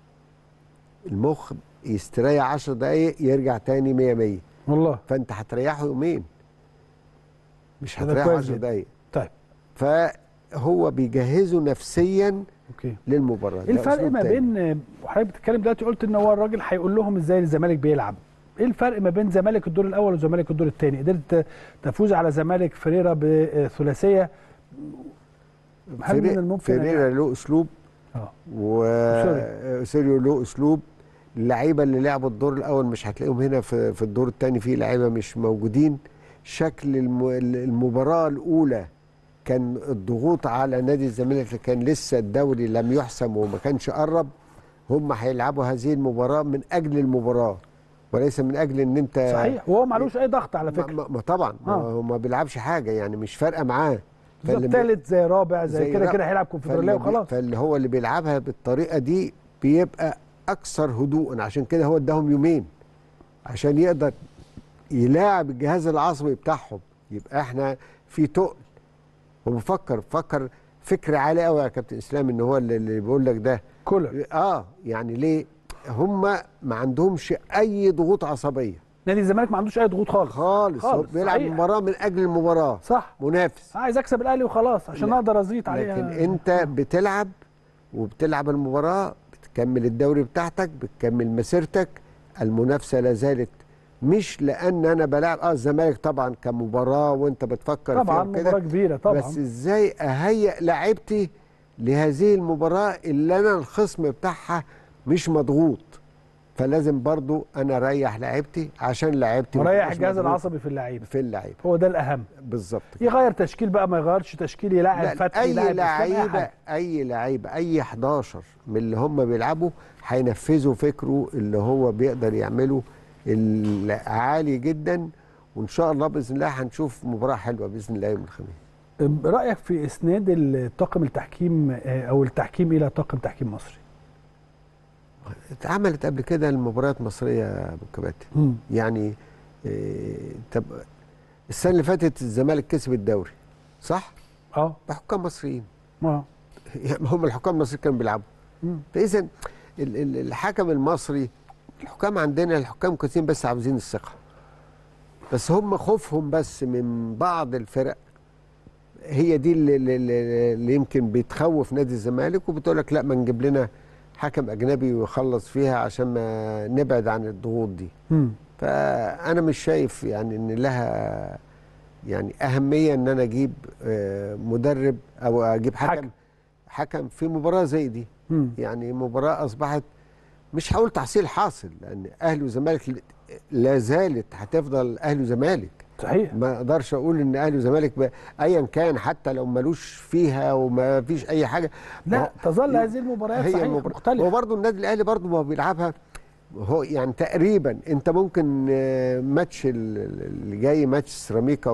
المخ يستريح عشر دقايق يرجع تاني مية مية، والله فانت هتريحه يومين، مش كده هتريحه كويس عشر جدا. دقايق. طيب هو بيجهزه نفسيا اوكي للمباراه. ايه الفرق ما بين، وحضرتك بتتكلم دلوقتي قلت ان هو الراجل هيقول لهم ازاي الزمالك بيلعب، ايه الفرق ما بين زمالك الدور الاول وزمالك الدور الثاني؟ قدرت تفوز على زمالك فريرة بثلاثيه، هل من الممكن فريرة له اسلوب اه وسيريو له اسلوب. اللعيبه اللي لعبوا الدور الاول مش هتلاقيهم هنا في في الدور الثاني، في لعيبه مش موجودين. شكل المباراه الاولى كان الضغوط على نادي الزمالك اللي كان لسه الدوري لم يحسم وما كانش قرب. هم هيلعبوا هذه المباراه من اجل المباراه وليس من اجل ان انت صحيح، وهو معلوش اي ضغط على فكره. ما, ما طبعا آه. هو ما بيلعبش حاجه، يعني مش فارقه معاه. ثالث زي رابع زي كده كده هيلعب كونفدراليه وخلاص. فاللي هو اللي بيلعبها بالطريقه دي بيبقى اكثر هدوءا، عشان كده هو اداهم يومين عشان يقدر يلاعب الجهاز العصبي بتاعهم. يبقى احنا في تقل. هو بفكر فكر فكر عالي قوي يا كابتن اسلام، ان هو اللي بيقول لك ده كولر. اه يعني ليه هم ما عندهمش اي ضغوط عصبيه. نادي الزمالك ما عندوش اي ضغوط خالص خالص, خالص. هو بيلعب المباراه من اجل المباراه. صح، منافس عايز اكسب الاهلي وخلاص عشان لا. اقدر ازيط عليه. لكن انت بتلعب وبتلعب المباراه، بتكمل الدوري بتاعتك، بتكمل مسيرتك. المنافسه لا زالت، مش لان انا بلعب اه الزمالك طبعا كمباراه وانت بتفكر طبعا فيها مباراه كبيره طبعا، بس ازاي اهيئ لاعبتي لهذه المباراه اللي انا الخصم بتاعها مش مضغوط. فلازم برضو انا اريح لاعبتي عشان لاعبتي وريح الجهاز العصبي في اللعيبه في اللعيبه هو ده الاهم بالظبط. يغير تشكيل بقى ما يغيرش تشكيل، يلاعب فتحي اي لعيبه اي لعيبه اي حداشر من اللي هم بيلعبوا هينفذوا فكره اللي هو بيقدر يعمله عالي جدا. وان شاء الله باذن الله هنشوف مباراه حلوه باذن الله يوم الخميس. رايك في اسناد الطاقم التحكيم او التحكيم الى طاقم تحكيم مصري؟ اتعملت قبل كده المباريات مصريه يا ابو كباتن. يعني إيه طب السنه اللي فاتت الزمالك كسب الدوري صح؟ اه بحكام مصريين. اه يعني هم الحكام المصريين كانوا بيلعبوا. فاذا الحكم المصري، الحكام عندنا الحكام كويسين بس عاوزين الثقه. بس هم خوفهم بس من بعض الفرق، هي دي اللي, اللي, اللي يمكن بتخوف نادي الزمالك، وبتقول لك لا ما نجيب لنا حكم اجنبي ويخلص فيها عشان ما نبعد عن الضغوط دي. م. فانا مش شايف يعني ان لها يعني اهميه ان انا اجيب مدرب او اجيب حكم حكم, حكم في مباراه زي دي. م. يعني مباراه اصبحت مش هقول تحصيل حاصل، لان اهلي وزمالك لا زالت هتفضل اهلي وزمالك. صحيح. ما اقدرش اقول ان اهلي وزمالك ايا كان حتى لو ملوش فيها وما فيش اي حاجه. لا تظل هذه المباريات صحيح مختلفه. هو برضه النادي الاهلي برضه ما بيلعبها هو يعني تقريبا. انت ممكن ماتش اللي جاي ماتش سيراميكا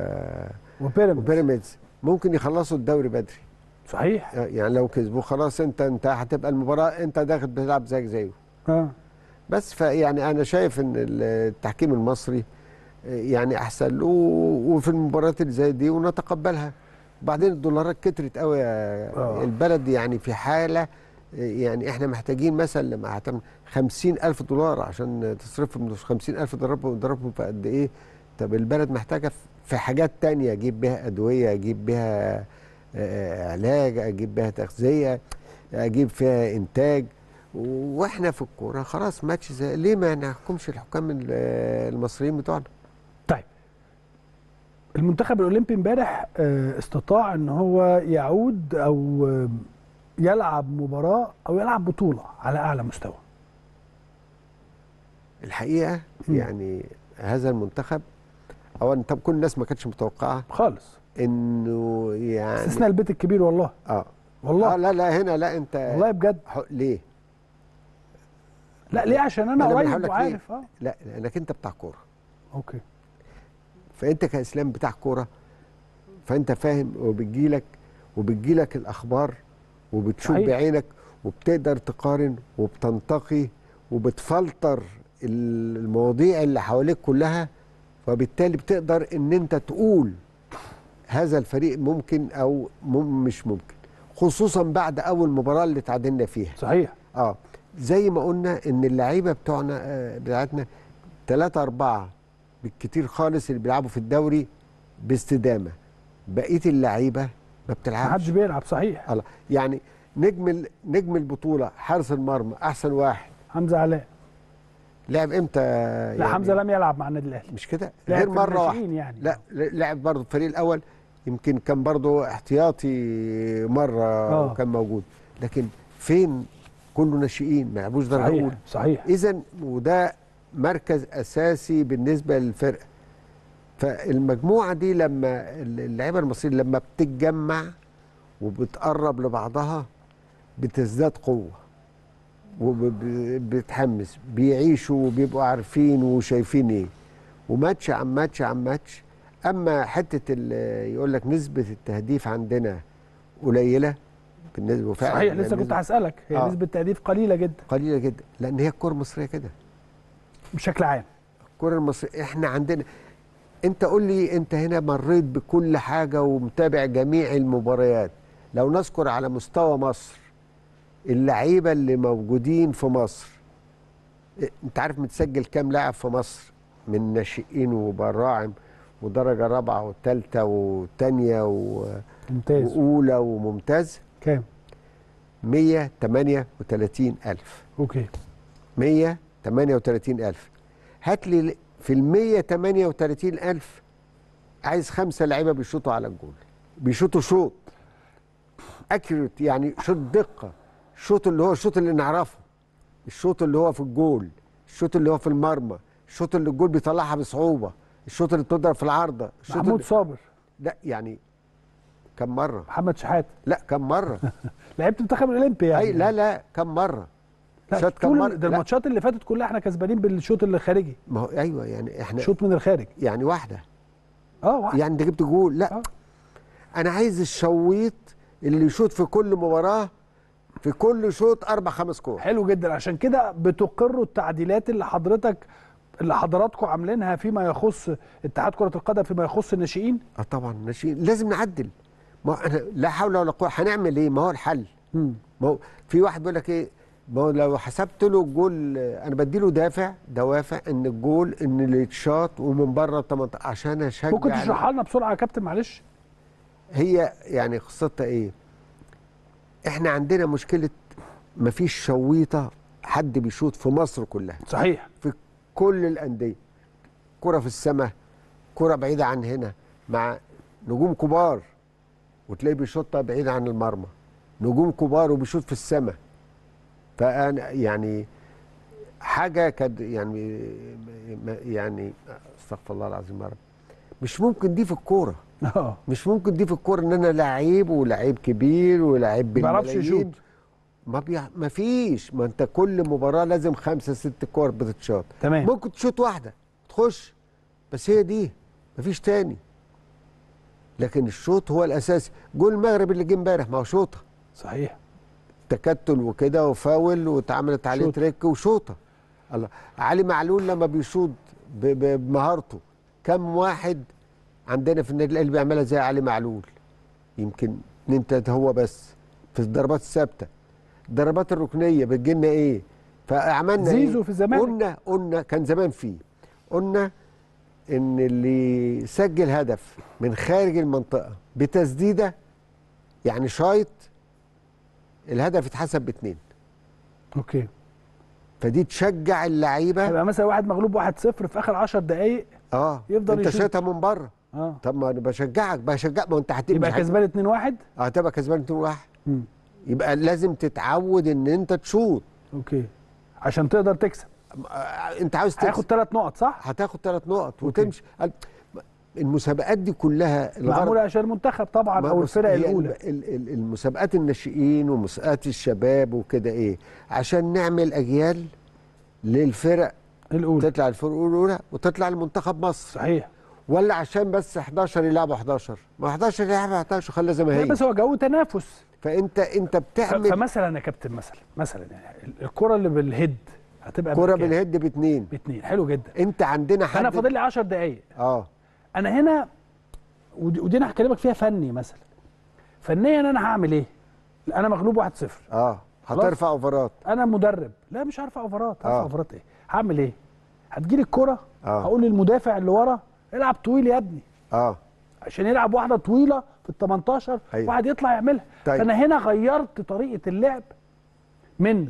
وبيراميدز ممكن يخلصوا الدوري بدري. صحيح. يعني لو كسبوا خلاص انت انت هتبقى المباراه انت داخل بتلعب زيك زيه. اه بس فيعني انا شايف ان التحكيم المصري يعني احسن له وفي المباريات اللي زي دي ونتقبلها. وبعدين الدولارات كترت قوي يا البلد، يعني في حاله يعني احنا محتاجين مثلا لما هتعمل خمسين ألف دولار عشان تصرفهم خمسين ألف ضربهم في قد ايه؟ طب البلد محتاجه في حاجات تانية، اجيب بيها ادويه، اجيب بيها علاج، اجيب بيها تغذيه، اجيب فيها انتاج. واحنا في الكوره خلاص ماتش زي ليه ما نحكمش الحكام المصريين بتوعنا؟ طيب المنتخب الاولمبي امبارح استطاع ان هو يعود او يلعب مباراه او يلعب بطوله على اعلى مستوى. الحقيقه م. يعني هذا المنتخب اولا طب كل الناس ما كانتش متوقعه خالص انه يعني استثناء البيت الكبير والله. اه والله آه لا لا هنا لا انت والله بجد. ليه؟ لا ليه؟ عشان انا قريب وعارف. اه لا لانك انت بتاع كوره. اوكي. فانت كاسلام بتاع كوره، فانت فاهم وبتجيلك وبتجيلك الاخبار وبتشوف صحيح. بعينك وبتقدر تقارن وبتنتقي وبتفلتر المواضيع اللي حواليك كلها، فبالتالي بتقدر ان انت تقول هذا الفريق ممكن او مم مش ممكن، خصوصا بعد اول مباراه اللي تعادلنا فيها. صحيح. اه زي ما قلنا ان اللعيبه بتوعنا آه بتاعتنا ثلاثة أربعة بالكتير خالص اللي بيلعبوا في الدوري باستدامه، بقيه اللعيبه ما بتلعبش، ما حدش بيلعب صحيح. الله. يعني نجم نجم البطوله حارس المرمى احسن واحد حمزه علاء لعب امتى؟ لا يعني حمزه لم يلعب مع النادي الاهلي، مش كده لعب غير في مره واحده الناشئين يعني. لا لعب برضه الفريق الاول، يمكن كان برضه احتياطي مره آه. وكان موجود، لكن فين كله ناشئين ما لعبوش درجه صحيح اولى. صحيح. اذا وده مركز اساسي بالنسبه للفرقه. فالمجموعه دي لما اللعيبه المصريين لما بتتجمع وبتقرب لبعضها بتزداد قوه وبتحمس، بيعيشوا وبيبقوا عارفين وشايفين ايه، وماتش عن ماتش عن ماتش. اما حته يقول لك نسبه التهديف عندنا قليله بالنسبه فعلا، صحيح لسه كنت هسالك، هي آه. نسبه تهديف قليله جدا قليله جدا، لان هي الكره المصريه كده بشكل عام. الكره المصريه احنا عندنا، انت قول لي انت هنا مريت بكل حاجه ومتابع جميع المباريات، لو نذكر على مستوى مصر اللعيبه اللي موجودين في مصر، انت عارف متسجل كام لاعب في مصر من ناشئين وبراعم ودرجه رابعه وثالثه وثانيه ممتاز واولى وممتاز؟ كام؟ مية وتمانية وتلاتين ألف. اوكي مية وتمانية وتلاتين ألف. هات لي في ال مية وتمانية وتلاتين ألف عايز خمسه لعيبه بيشوطوا على الجول، بيشوطوا شوط اكيوريت، يعني شوط دقه، الشوط اللي هو الشوط اللي نعرفه، الشوط اللي هو في الجول، الشوط اللي هو في المرمى، الشوط اللي الجول بيطلعها بصعوبه، الشوط اللي بتضرب في العارضه، الشوط محمود اللي... صابر. لا يعني كم مره؟ محمد شحاته. لا كم مره؟ لعبت المنتخب الاولمبي يعني. اي لا لا كم مره؟ لا شوط كم طول مره؟ ده الماتشات اللي فاتت كلها احنا كسبانين بالشوط الخارجي. ما هو ايوه يعني احنا شوط من الخارج يعني واحده اه واحده يعني انت جبت جول؟ لا آه. انا عايز الشويط اللي يشوط في كل مباراه في كل شوط اربع خمس كور. حلو جدا، عشان كده بتقروا التعديلات اللي حضرتك اللي حضراتكم عاملينها فيما يخص اتحاد كرة القدم فيما يخص الناشئين. اه طبعا الناشئين لازم نعدل، ما انا لا حول ولا قوه، هنعمل ايه؟ ما هو الحل. امم ما هو في واحد بيقول لك ايه، ما هو لو حسبت له الجول انا بدي له دافع دوافع ان الجول ان اللي يتشاط ومن بره تمنتاشر عشان اشجع. ممكن تشرحها لنا بسرعه يا كابتن معلش؟ هي يعني قصتها ايه؟ احنا عندنا مشكله مفيش شويطه حد بيشوط في مصر كلها. صحيح. في كل الانديه كره في السماء، كره بعيده عن هنا مع نجوم كبار وتلاقيه بيشوطها بعيد عن المرمى، نجوم كبار وبيشوط في السماء. فانا يعني حاجه كد يعني يعني استغفر الله العظيم يا رب، مش ممكن دي في الكوره. اه مش ممكن دي في الكوره ان انا لعيب ولعيب كبير ولعيب ما بيعرفش بالملايين يشوط. ما بي... ما فيش، ما انت كل مباراه لازم خمسه ست كور بتتشاط. تمام. ممكن تشوط واحده تخش بس هي دي ما فيش تاني، لكن الشوط هو الاساسي. جول المغرب اللي جه امبارح ما هو شوطه صحيح. تكتل وكده وفاول واتعملت عليه شوط. تريك وشوطه. الله، علي معلول لما بيشوط ب... ب... بمهارته كم واحد عندنا في النادي الاهلي بيعملها زي علي معلول؟ يمكن اتنين تلاته هو بس. في الضربات الثابته، الضربات الركنيه بتجي لنا ايه؟ فعملنا زيزو إيه؟ في الزمالك. قلنا قلنا كان زمان فيه، قلنا ان اللي سجل هدف من خارج المنطقه بتسديده يعني شايط الهدف يتحسب باتنين. اوكي. فدي تشجع اللعيبه. هيبقى مثلا واحد مغلوب واحد صفر في اخر عشر دقائق اه يفضل انت يشوط. شايطها من بره. اه طب ما انا بشجعك بشجع، ما انت هتبقى يبقى كسبان اتنين واحد. اه هتبقى كسبان اتنين واحد. امم يبقى لازم تتعود ان انت تشوط. اوكي عشان تقدر تكسب. آه، انت عاوز تكسب هياخد ثلاث نقط صح؟ هتاخد ثلاث نقط وتمشي. المسابقات دي كلها معموله عشان المنتخب طبعا او الفرق الاولى. المسابقات الناشئين ومسابقات الشباب وكده ايه؟ عشان نعمل اجيال للفرق الاولى، تطلع الفرق الاولى وتطلع المنتخب مصر. صحيح. ولا عشان بس حداشر يلعبوا حداشر؟ ما حداشر يلعبوا حداشر خليها زي ما هي. بس هو جو تنافس. فانت انت بتعمل. فمثلا يا كابتن مثلا مثلا يعني الكره اللي بالهيد هتبقى كره بالهيد باثنين. باثنين حلو جدا. انت عندنا حد انا فاضل لي عشر دقائق. اه انا هنا ودي, ودي انا هكلمك فيها فني مثلا. فنيا انا هعمل ايه؟ انا مغلوب واحد صفر. اه هترفع اوفرات. انا مدرب، لا مش هرفع اوفرات. هرفع آه. اوفرات ايه؟ هعمل ايه؟ هتجيلي الكره آه. هقول للمدافع اللي ورا العب طويل يا ابني. اه عشان يلعب واحده طويله في ال تمنتاشر. أيوة. واحد يطلع يعملها. طيب. فانا هنا غيرت طريقه اللعب من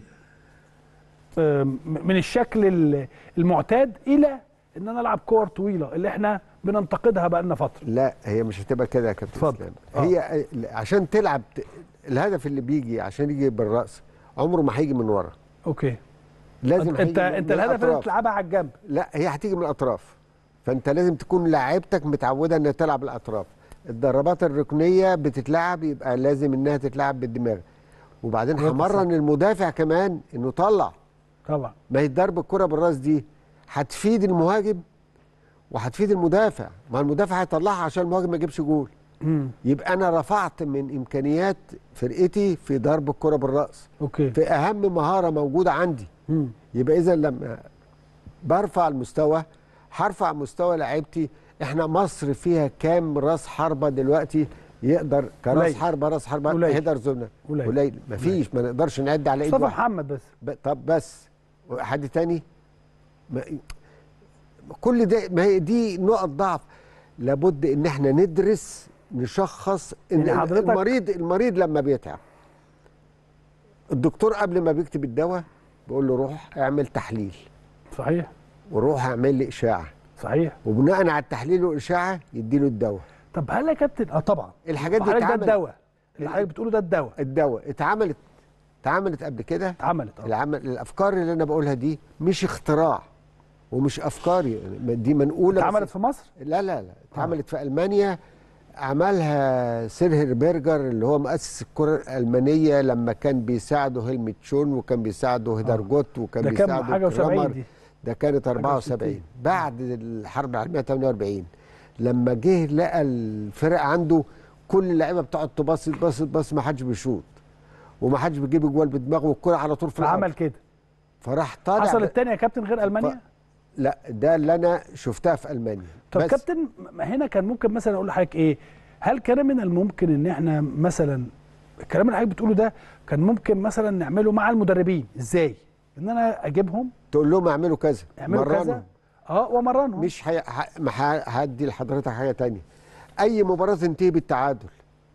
من الشكل المعتاد الى ان انا العب كور طويله اللي احنا بننتقدها بقى لنا فتره. لا هي مش هتبقى كده يا كابتن اسلام. هي عشان تلعب الهدف اللي بيجي عشان يجي بالراس عمره ما هيجي من ورا. اوكي. لازم انت انت الهدف اللي تلعبها على الجنب. لا هي هتيجي من الاطراف. فانت لازم تكون لاعيبتك متعوده انها تلعب الاطراف. الضربات الركنيه بتتلعب يبقى لازم انها تتلعب بالدماغ. وبعدين همرن المدافع كمان انه طلع. طبعا. ما هي ضرب الكره بالراس دي هتفيد المهاجم وهتفيد المدافع. ما المدافع هيطلعها عشان المهاجم ما يجيبش جول. امم يبقى انا رفعت من امكانيات فرقتي في ضرب الكره بالراس. اوكي. في اهم مهاره موجوده عندي. امم يبقى اذا لما برفع المستوى هرفع مستوى لعيبتي. احنا مصر فيها كام راس حربه دلوقتي يقدر كراس حربه راس حربه هيدر زونه قليل. مفيش. ما نقدرش نعد على ايد واحد. مصطفى محمد بس. ب... طب بس حد تاني ما... كل ده ما هي دي نقط ضعف. لابد ان احنا ندرس نشخص ان يعني المريض المريض لما بيتعب الدكتور قبل ما بيكتب الدواء بيقول له روح اعمل تحليل. صحيح. وروح اعمل لي اشاعه. صحيح. وبناء على التحليل والاشاعه يديله الدواء. طب هل يا كابتن اه طبعا الحاجات دي اتعملت. ده الدواء اللي حضرتك بتقوله ده الدواء. الدواء اتعملت اتعملت قبل كده. اتعملت اه العمل الافكار اللي انا بقولها دي مش اختراع ومش افكاري دي منقوله. اتعملت في مصر؟ لا لا لا اتعملت في المانيا. عملها سيرهر بيرجر اللي هو مؤسس الكره الالمانيه لما كان بيساعده هيلمت شون وكان بيساعده هيدرجوت وكان بيساعده ده كان حاجه وسبعين دي. ده كانت أربعة وسبعين بعد الحرب العالميه ثمانية وأربعين. لما جه لقى الفرق عنده كل اللعيبه بتقعد تباص تباص تباص ما حدش بيشوط وما حدش بيجيب جوال بدماغه والكره على طول في الارض. عمل كده. فراح طالع. حصل الثاني يا كابتن غير المانيا؟ ف... لا ده اللي انا شفتها في المانيا. طب كابتن هنا كان ممكن مثلا اقول لحضرتك ايه؟ هل كان من الممكن ان احنا مثلا الكلام اللي حضرتك بتقوله ده كان ممكن مثلا نعمله مع المدربين؟ ازاي؟ ان انا اجيبهم تقول لهم اعملوا كذا اعملوا كذا اه ومرنهم. مش هي... ه... هدي لحضرتك حاجه ثانيه. اي مباراه تنتهي بالتعادل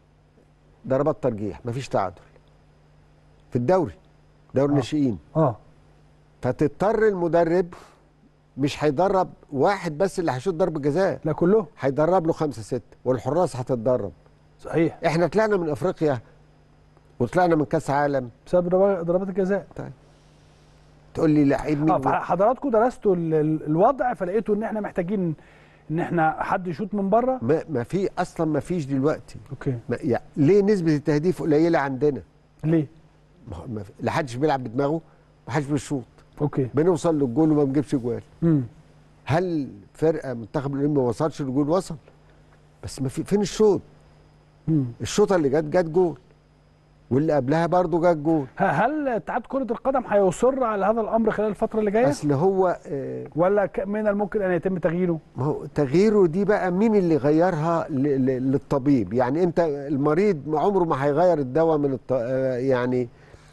ضربات ترجيح مفيش تعادل في الدوري دوري الناشئين. اه, آه. فتضطر المدرب مش هيدرب واحد بس اللي هيشوط ضربه جزاء. لا كلهم. هيدرب له خمسه سته والحراس هتتدرب. صحيح. احنا طلعنا من افريقيا وطلعنا من كاس عالم بسبب ضربات الجزاء. طيب تقول لي لعيب مين؟ اه حضراتكم درستوا الوضع فلقيتوا ان احنا محتاجين ان احنا حد يشوط من بره. ما, ما في اصلا ما فيش دلوقتي. اوكي. ما يعني ليه نسبه التهديف قليله عندنا؟ ليه؟ ما لا حدش بيلعب بدماغه ما حدش بيشوط. اوكي. بنوصل للجول وما بنجيبش جوال. امم هل فرقه منتخب الاولمبي ما وصلش للجول؟ وصل بس ما في فين الشوط؟ امم الشوطه اللي جت جت جول واللي قبلها برضه جت جول. هل اتحاد كره القدم هيصر على هذا الامر خلال الفتره اللي جايه؟ اصل هو آه ولا من الممكن ان يتم تغييره؟ ما هو تغييره دي بقى مين اللي غيرها للطبيب؟ يعني انت المريض عمره ما هيغير الدواء من الط... آه يعني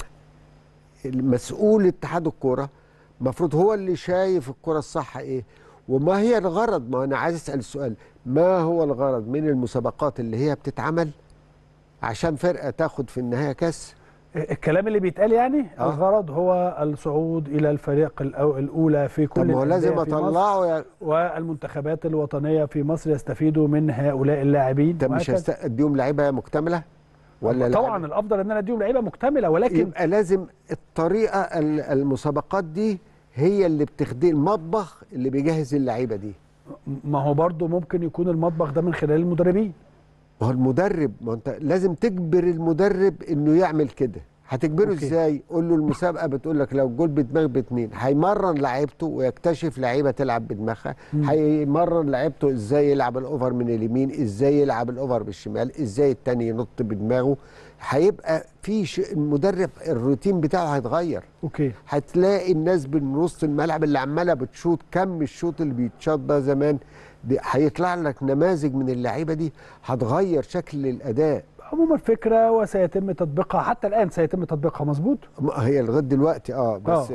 المسؤول اتحاد الكوره المفروض هو اللي شايف الكوره الصح ايه وما هي الغرض. ما انا عايز اسال السؤال ما هو الغرض من المسابقات اللي هي بتتعمل عشان فرقه تاخد في النهايه كاس؟ الكلام اللي بيتقال يعني آه. الغرض هو الصعود الى الفريق الاولى في كل. طب ما هو لازم اطلعه يعني. والمنتخبات الوطنيه في مصر يستفيدوا من هؤلاء اللاعبين. طب مش اديهم لعيبه مكتمله ولا؟ طبعا لعب. الافضل ان انا اديهم لعيبه مكتمله ولكن يبقى لازم الطريقه المسابقات دي هي اللي بتخدم المطبخ اللي بيجهز اللعيبه دي. ما هو برضه ممكن يكون المطبخ ده من خلال المدربين. ما هو المدرب ما انت لازم تجبر المدرب انه يعمل كده. هتجبره أوكي. ازاي؟ قول له المسابقه بتقول لك لو الجول بدماغ باتنين هيمرن لعيبته ويكتشف لعيبه تلعب بدماغها. هيمرن لعيبته ازاي يلعب الاوفر من اليمين، ازاي يلعب الاوفر بالشمال، ازاي التاني ينط بدماغه. هيبقى في ش... المدرب الروتين بتاعه هيتغير. اوكي. هتلاقي الناس من وسط الملعب اللي عماله بتشوط كم الشوط اللي بيتشاط ده زمان هيطلع لك نماذج من اللعيبه دي هتغير شكل الاداء. عموما فكره وسيتم تطبيقها حتى الان سيتم تطبيقها مظبوط. هي لغايه دلوقتي اه بس آه.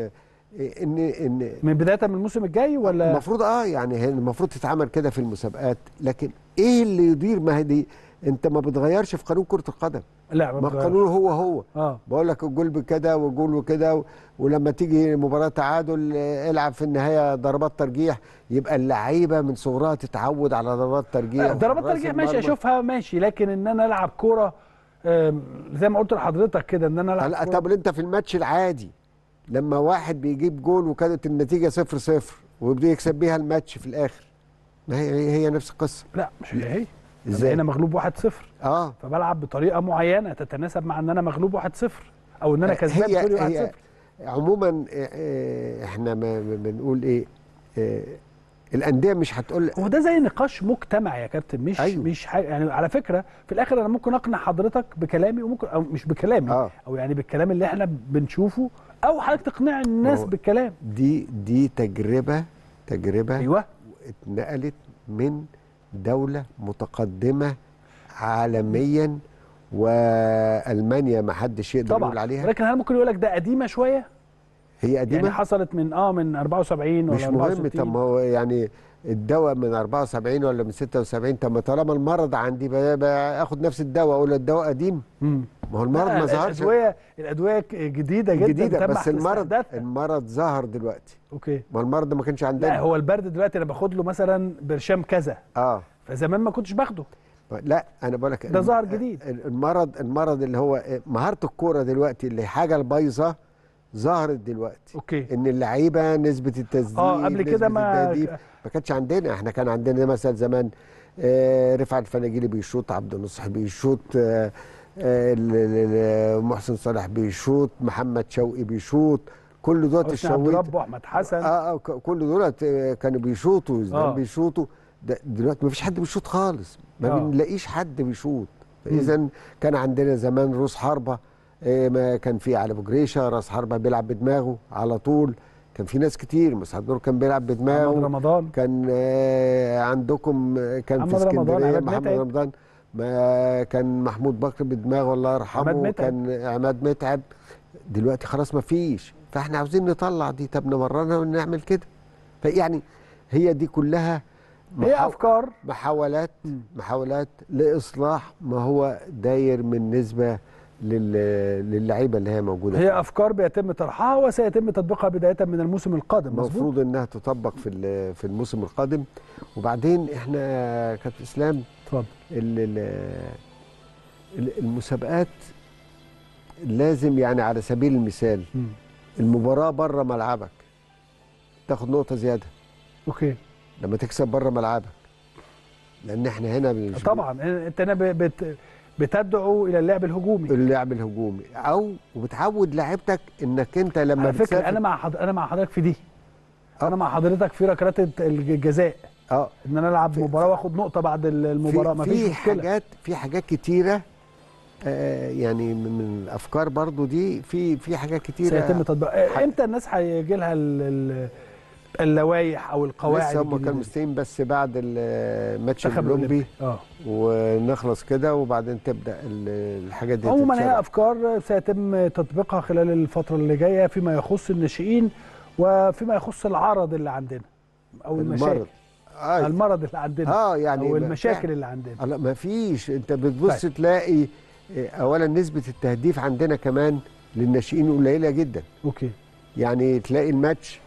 ان ان من بدايه من الموسم الجاي ولا المفروض اه يعني هي المفروض تتعمل كده في المسابقات، لكن ايه اللي يدير؟ ما هي دي انت ما بتغيرش في قانون كره القدم. لا ما ما بتغيرش. القانون هو هو اه بقول لك الجول بكده والجول وكده و... ولما تيجي مباراه تعادل آه، العب في النهايه ضربات ترجيح، يبقى اللعيبه من صغرها تتعود على ضربات ترجيح. ضربات وحراس ترجيح ماشي المرمى. اشوفها ماشي، لكن ان انا العب كوره آم، زي ما قلت لحضرتك كده ان انا العب لا كوره. طب انت في الماتش العادي لما واحد بيجيب جول وكانت النتيجه صفر صفر وبده يكسب بيها الماتش في الاخر، ما هي هي هي نفس القصه. لا مش هي هي. ازاي؟ انا هنا مغلوب واحد صفر، اه فبلعب بطريقه معينه تتناسب مع ان انا مغلوب واحد صفر او ان انا كسبان هي سوري واحد هي صفر. عموما آه، آه، احنا ما ما بنقول ايه، آه، الانديه مش هتقول. هو ده زي نقاش مجتمعي يا كابتن، مش أيوه. مش حاجه يعني. على فكره في الاخر انا ممكن اقنع حضرتك بكلامي وممكن او مش بكلامي آه. او يعني بالكلام اللي احنا بنشوفه، او حضرتك تقنع ما الناس هو بالكلام. دي دي تجربه تجربه ايوه اتنقلت من دوله متقدمه عالميا، والمانيا ما حدش يقدر يقول طبعا، عليها. ولكن هل ممكن يقول لك ده قديمه شويه؟ هي قديمه يعني حصلت من اه من أربعة وسبعين ولا مش أربعة مهم. طب وستين. ما هو يعني الدواء من أربعة وسبعين ولا من ستة وسبعين، طب ما طالما المرض عندي بقى بقى اخد نفس الدواء اقول الدواء قديم؟ امم ما هو المرض لا، ما ظهرش. الادويه الادويه جديده جدا جديده تم بس المرض استحداثها. المرض ظهر دلوقتي. اوكي. ما المرض ما كانش لا عندنا. هو البرد دلوقتي انا باخد له مثلا برشام كذا، اه فزمان ما كنتش باخده. لا انا بقول لك ده ظهر جديد. المرض المرض اللي هو مهاره الكوره دلوقتي اللي حاجه البايظه ظهرت دلوقتي. اوكي. ان اللعيبه نسبه التسديد اه قبل كده نسبة ما التهديف ما كانتش عندنا. احنا كان عندنا مثلا زمان آه رفعت الفناجيلي بيشوط، عبد النصح بيشوط، آه آه محسن صالح بيشوط، محمد شوقي بيشوط، كل دول حسني عبد ربه واحمد حسن. اه, آه كل دول كانوا بيشوطوا زمان آه. بيشوطوا. دلوقتي ما فيش حد بيشوط خالص، ما آه. بنلاقيش حد بيشوط. اذا كان عندنا زمان روس حربه، آه ما كان في علي ابو جريشه راس حربه بيلعب بدماغه على طول. كان في ناس كتير، مسعد نور كان بيلعب بدماغه. محمد رمضان كان آه عندكم كان في محمد رمضان، اسكندريه عماد محمد متعب. رمضان، ما كان محمود بكر بدماغه الله عماد يرحمه، متعب. كان عماد متعب. دلوقتي خلاص ما فيش، فاحنا عاوزين نطلع دي، طب نمرنها ونعمل كده. فيعني هي دي كلها هي محاو... افكار محاولات محاولات لاصلاح ما هو داير من نسبه لل... للعيبه اللي هي موجوده. هي افكار بيتم طرحها وسيتم تطبيقها بدايه من الموسم القادم. مظبوط. المفروض انها تطبق في في الموسم القادم. وبعدين احنا كابتن اسلام اتفضل. المسابقات لازم يعني على سبيل المثال م. المباراه بره ملعبك تاخد نقطه زياده. اوكي. لما تكسب بره ملعبك، لان احنا هنا مش طبعا انت هنا بت بتدعو الى اللعب الهجومي اللعب الهجومي، او وبتعود لاعيبتك انك انت لما على فكره بتسافر. انا مع حض... انا مع حضرتك في دي. أه. انا مع حضرتك في ركلات الجزاء، اه ان انا العب في مباراه واخد نقطه بعد المباراه، في مفيش في مشكله. حاجات في حاجات كتيره آه يعني من الافكار برضو دي، في في حاجات كتيره سيتم تطبيقها. امتى الناس هيجي لها اللوائح او القواعد؟ لسه هم كانوا مستنيين بس بعد الماتش منتخب الاولمبي اه ونخلص كده وبعدين تبدا الحاجات دي. عموما تتشرح. هي افكار سيتم تطبيقها خلال الفتره اللي جايه فيما يخص الناشئين وفيما يخص العرض اللي عندنا او المشاكل. المرض آه. المرض اللي عندنا اه يعني او المشاكل اللي عندنا. لا ما فيش. انت بتبص طيب. تلاقي اولا نسبه التهديف عندنا كمان للناشئين قليله جدا. اوكي. يعني تلاقي الماتش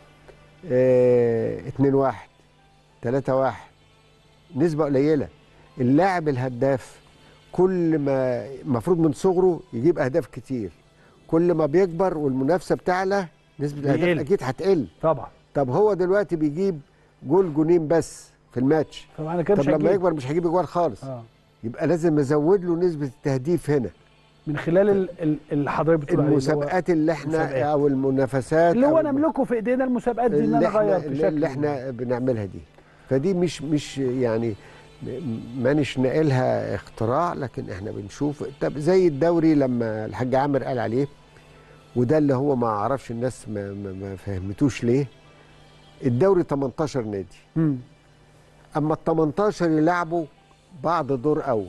اه اتنين واحد تلاتة واحد، نسبه قليله. اللاعب الهداف كل ما المفروض من صغره يجيب اهداف كتير، كل ما بيكبر والمنافسه بتعلى نسبه الاهداف اكيد هتقل. طبعا. طب هو دلوقتي بيجيب جول جونين بس في الماتش، طبعا كده طب مش لما هجيب. يكبر مش هيجيب جوال خالص. آه. يبقى لازم ازود له نسبه التهديف هنا من خلال اللي حضرتك بتقول عليه المسابقات اللي احنا المسابقات. او المنافسات اللي هو أو نملكه في ايدينا المسابقات دي ان انا اغير في شكل اللي احنا بنعملها دي. فدي مش مش يعني مانيش ناقلها اختراع، لكن احنا بنشوف. طب زي الدوري لما الحاج عامر قال عليه، وده اللي هو ما اعرفش الناس ما, ما, ما فهمتوش ليه. الدوري تمنتاشر نادي، امم اما ال تمنتاشر يلعبوا بعض دور اول.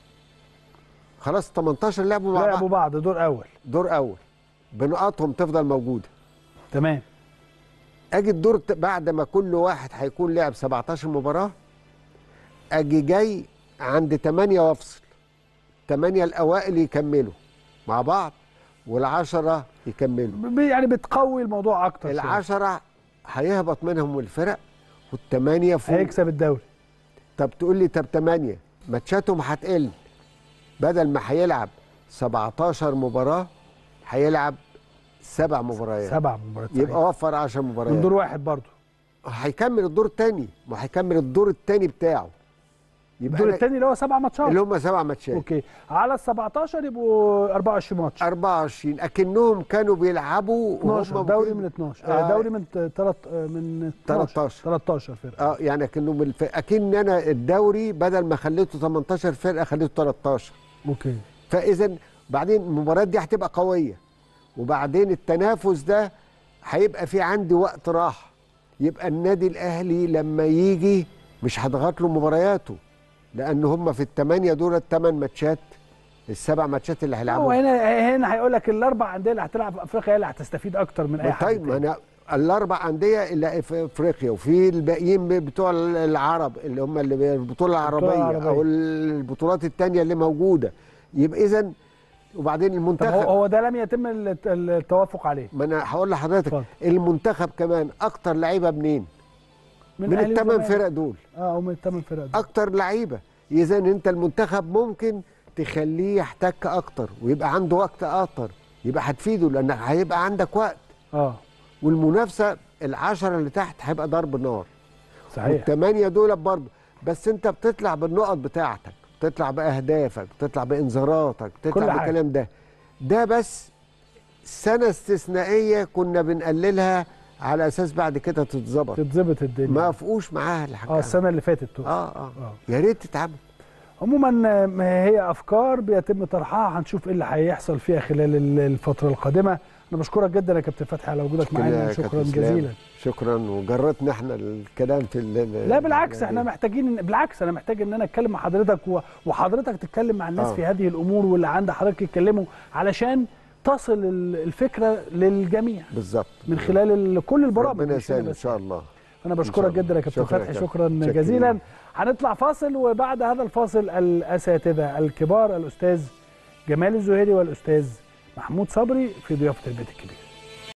خلاص تمنتاشر لعبوا مع بعض لعبوا بعض دور اول دور اول بنقاطهم تفضل موجوده. تمام. اجي الدور بعد ما كل واحد هيكون لعب سبعتاشر مباراه، اجي جاي عند تمانية وافصل. تمانية الاوائل يكملوا مع بعض والعشرة يكملوا، يعني بتقوي الموضوع اكتر. العشرة هيهبط منهم الفرق والثمانية فوق هيكسب الدوري. طب تقول لي طب تمانية ماتشاتهم هتقل، بدل ما هيلعب سبعتاشر مباراة هيلعب سبع مباريات. سبع مباريات يبقى وفر عشر مباريات من دور واحد برضه. هيكمل الدور الثاني، ما هيكمل الدور الثاني بتاعه. يبقى الدور الثاني اللي هو سبع ماتشات، اللي هم سبع ماتشات. اوكي، على ال سبعتاشر يبقوا اربعة وعشرين ماتش. اربعة وعشرين اكنهم كانوا بيلعبوا اتناشر دوري من اتناشر. آه دوري من تلت من تلتاشر تلتاشر فرقه. اه يعني اكنهم الف... اكن انا الدوري بدل ما خليته تمنتاشر فرقه خليته تلتاشر. اوكي. فاذا بعدين المباريات دي هتبقى قويه، وبعدين التنافس ده هيبقى في عندي وقت راحه. يبقى النادي الاهلي لما يجي مش هضغط له مبارياته، لان هم في الثمانيه دول الثمان ماتشات، السبع ماتشات اللي هيلعبوا. هو هنا هنا هيقول لك الاربع انديه اللي هتلعب في افريقيا هي اللي هتستفيد اكتر من اي حد. طيب ما انا الاربع انديه اللي في افريقيا وفي الباقيين بتوع العرب اللي هم اللي البطوله العربيه, العربية او البطولات الثانيه اللي موجوده. يبقى اذا وبعدين المنتخب هو, هو ده لم يتم التوافق عليه. ما انا هقول لحضرتك فضل. المنتخب كمان اكتر لعيبه منين؟ من, من الثمان فرق دول. اه من الثمان فرق دول اكتر لعيبه. اذا انت المنتخب ممكن تخليه يحتك اكتر ويبقى عنده وقت اكتر، يبقى هتفيده لان هيبقى عندك وقت. اه والمنافسه العشره اللي تحت هيبقى ضرب نار. صحيح. والثمانيه دول برضه، بس انت بتطلع بالنقط بتاعتك، بتطلع باهدافك، بتطلع بانذاراتك، بتطلع بالكلام ده. ده بس سنه استثنائيه كنا بنقللها على اساس بعد كده تتظبط. تتظبط الدنيا. ما وافقوش معاها الحكام. اه السنه اللي فاتت. اه اه, آه. يا ريت تتعمل. عموما هي افكار بيتم طرحها، هنشوف ايه اللي هيحصل فيها خلال الفتره القادمه. انا بشكرك جدا يا كابتن فتحي على وجودك معانا، شكرا جزيلا. شكرا، وجرتنا احنا الكلام في لا بالعكس، احنا محتاجين، بالعكس انا محتاج ان انا اتكلم مع حضرتك وحضرتك تتكلم مع الناس آه. في هذه الامور، واللي عند حضرتك يتكلموا علشان تصل الفكره للجميع بالظبط من خلال كل البرامج. ربنا يسهل ان شاء الله. انا بشكرك جدا يا كابتن فتحي، شكرا جزيلا. هنطلع فاصل، وبعد هذا الفاصل الاساتذه الكبار الاستاذ جمال الزهيري والاستاذ محمود صبري في ضيافه البيت الكبير.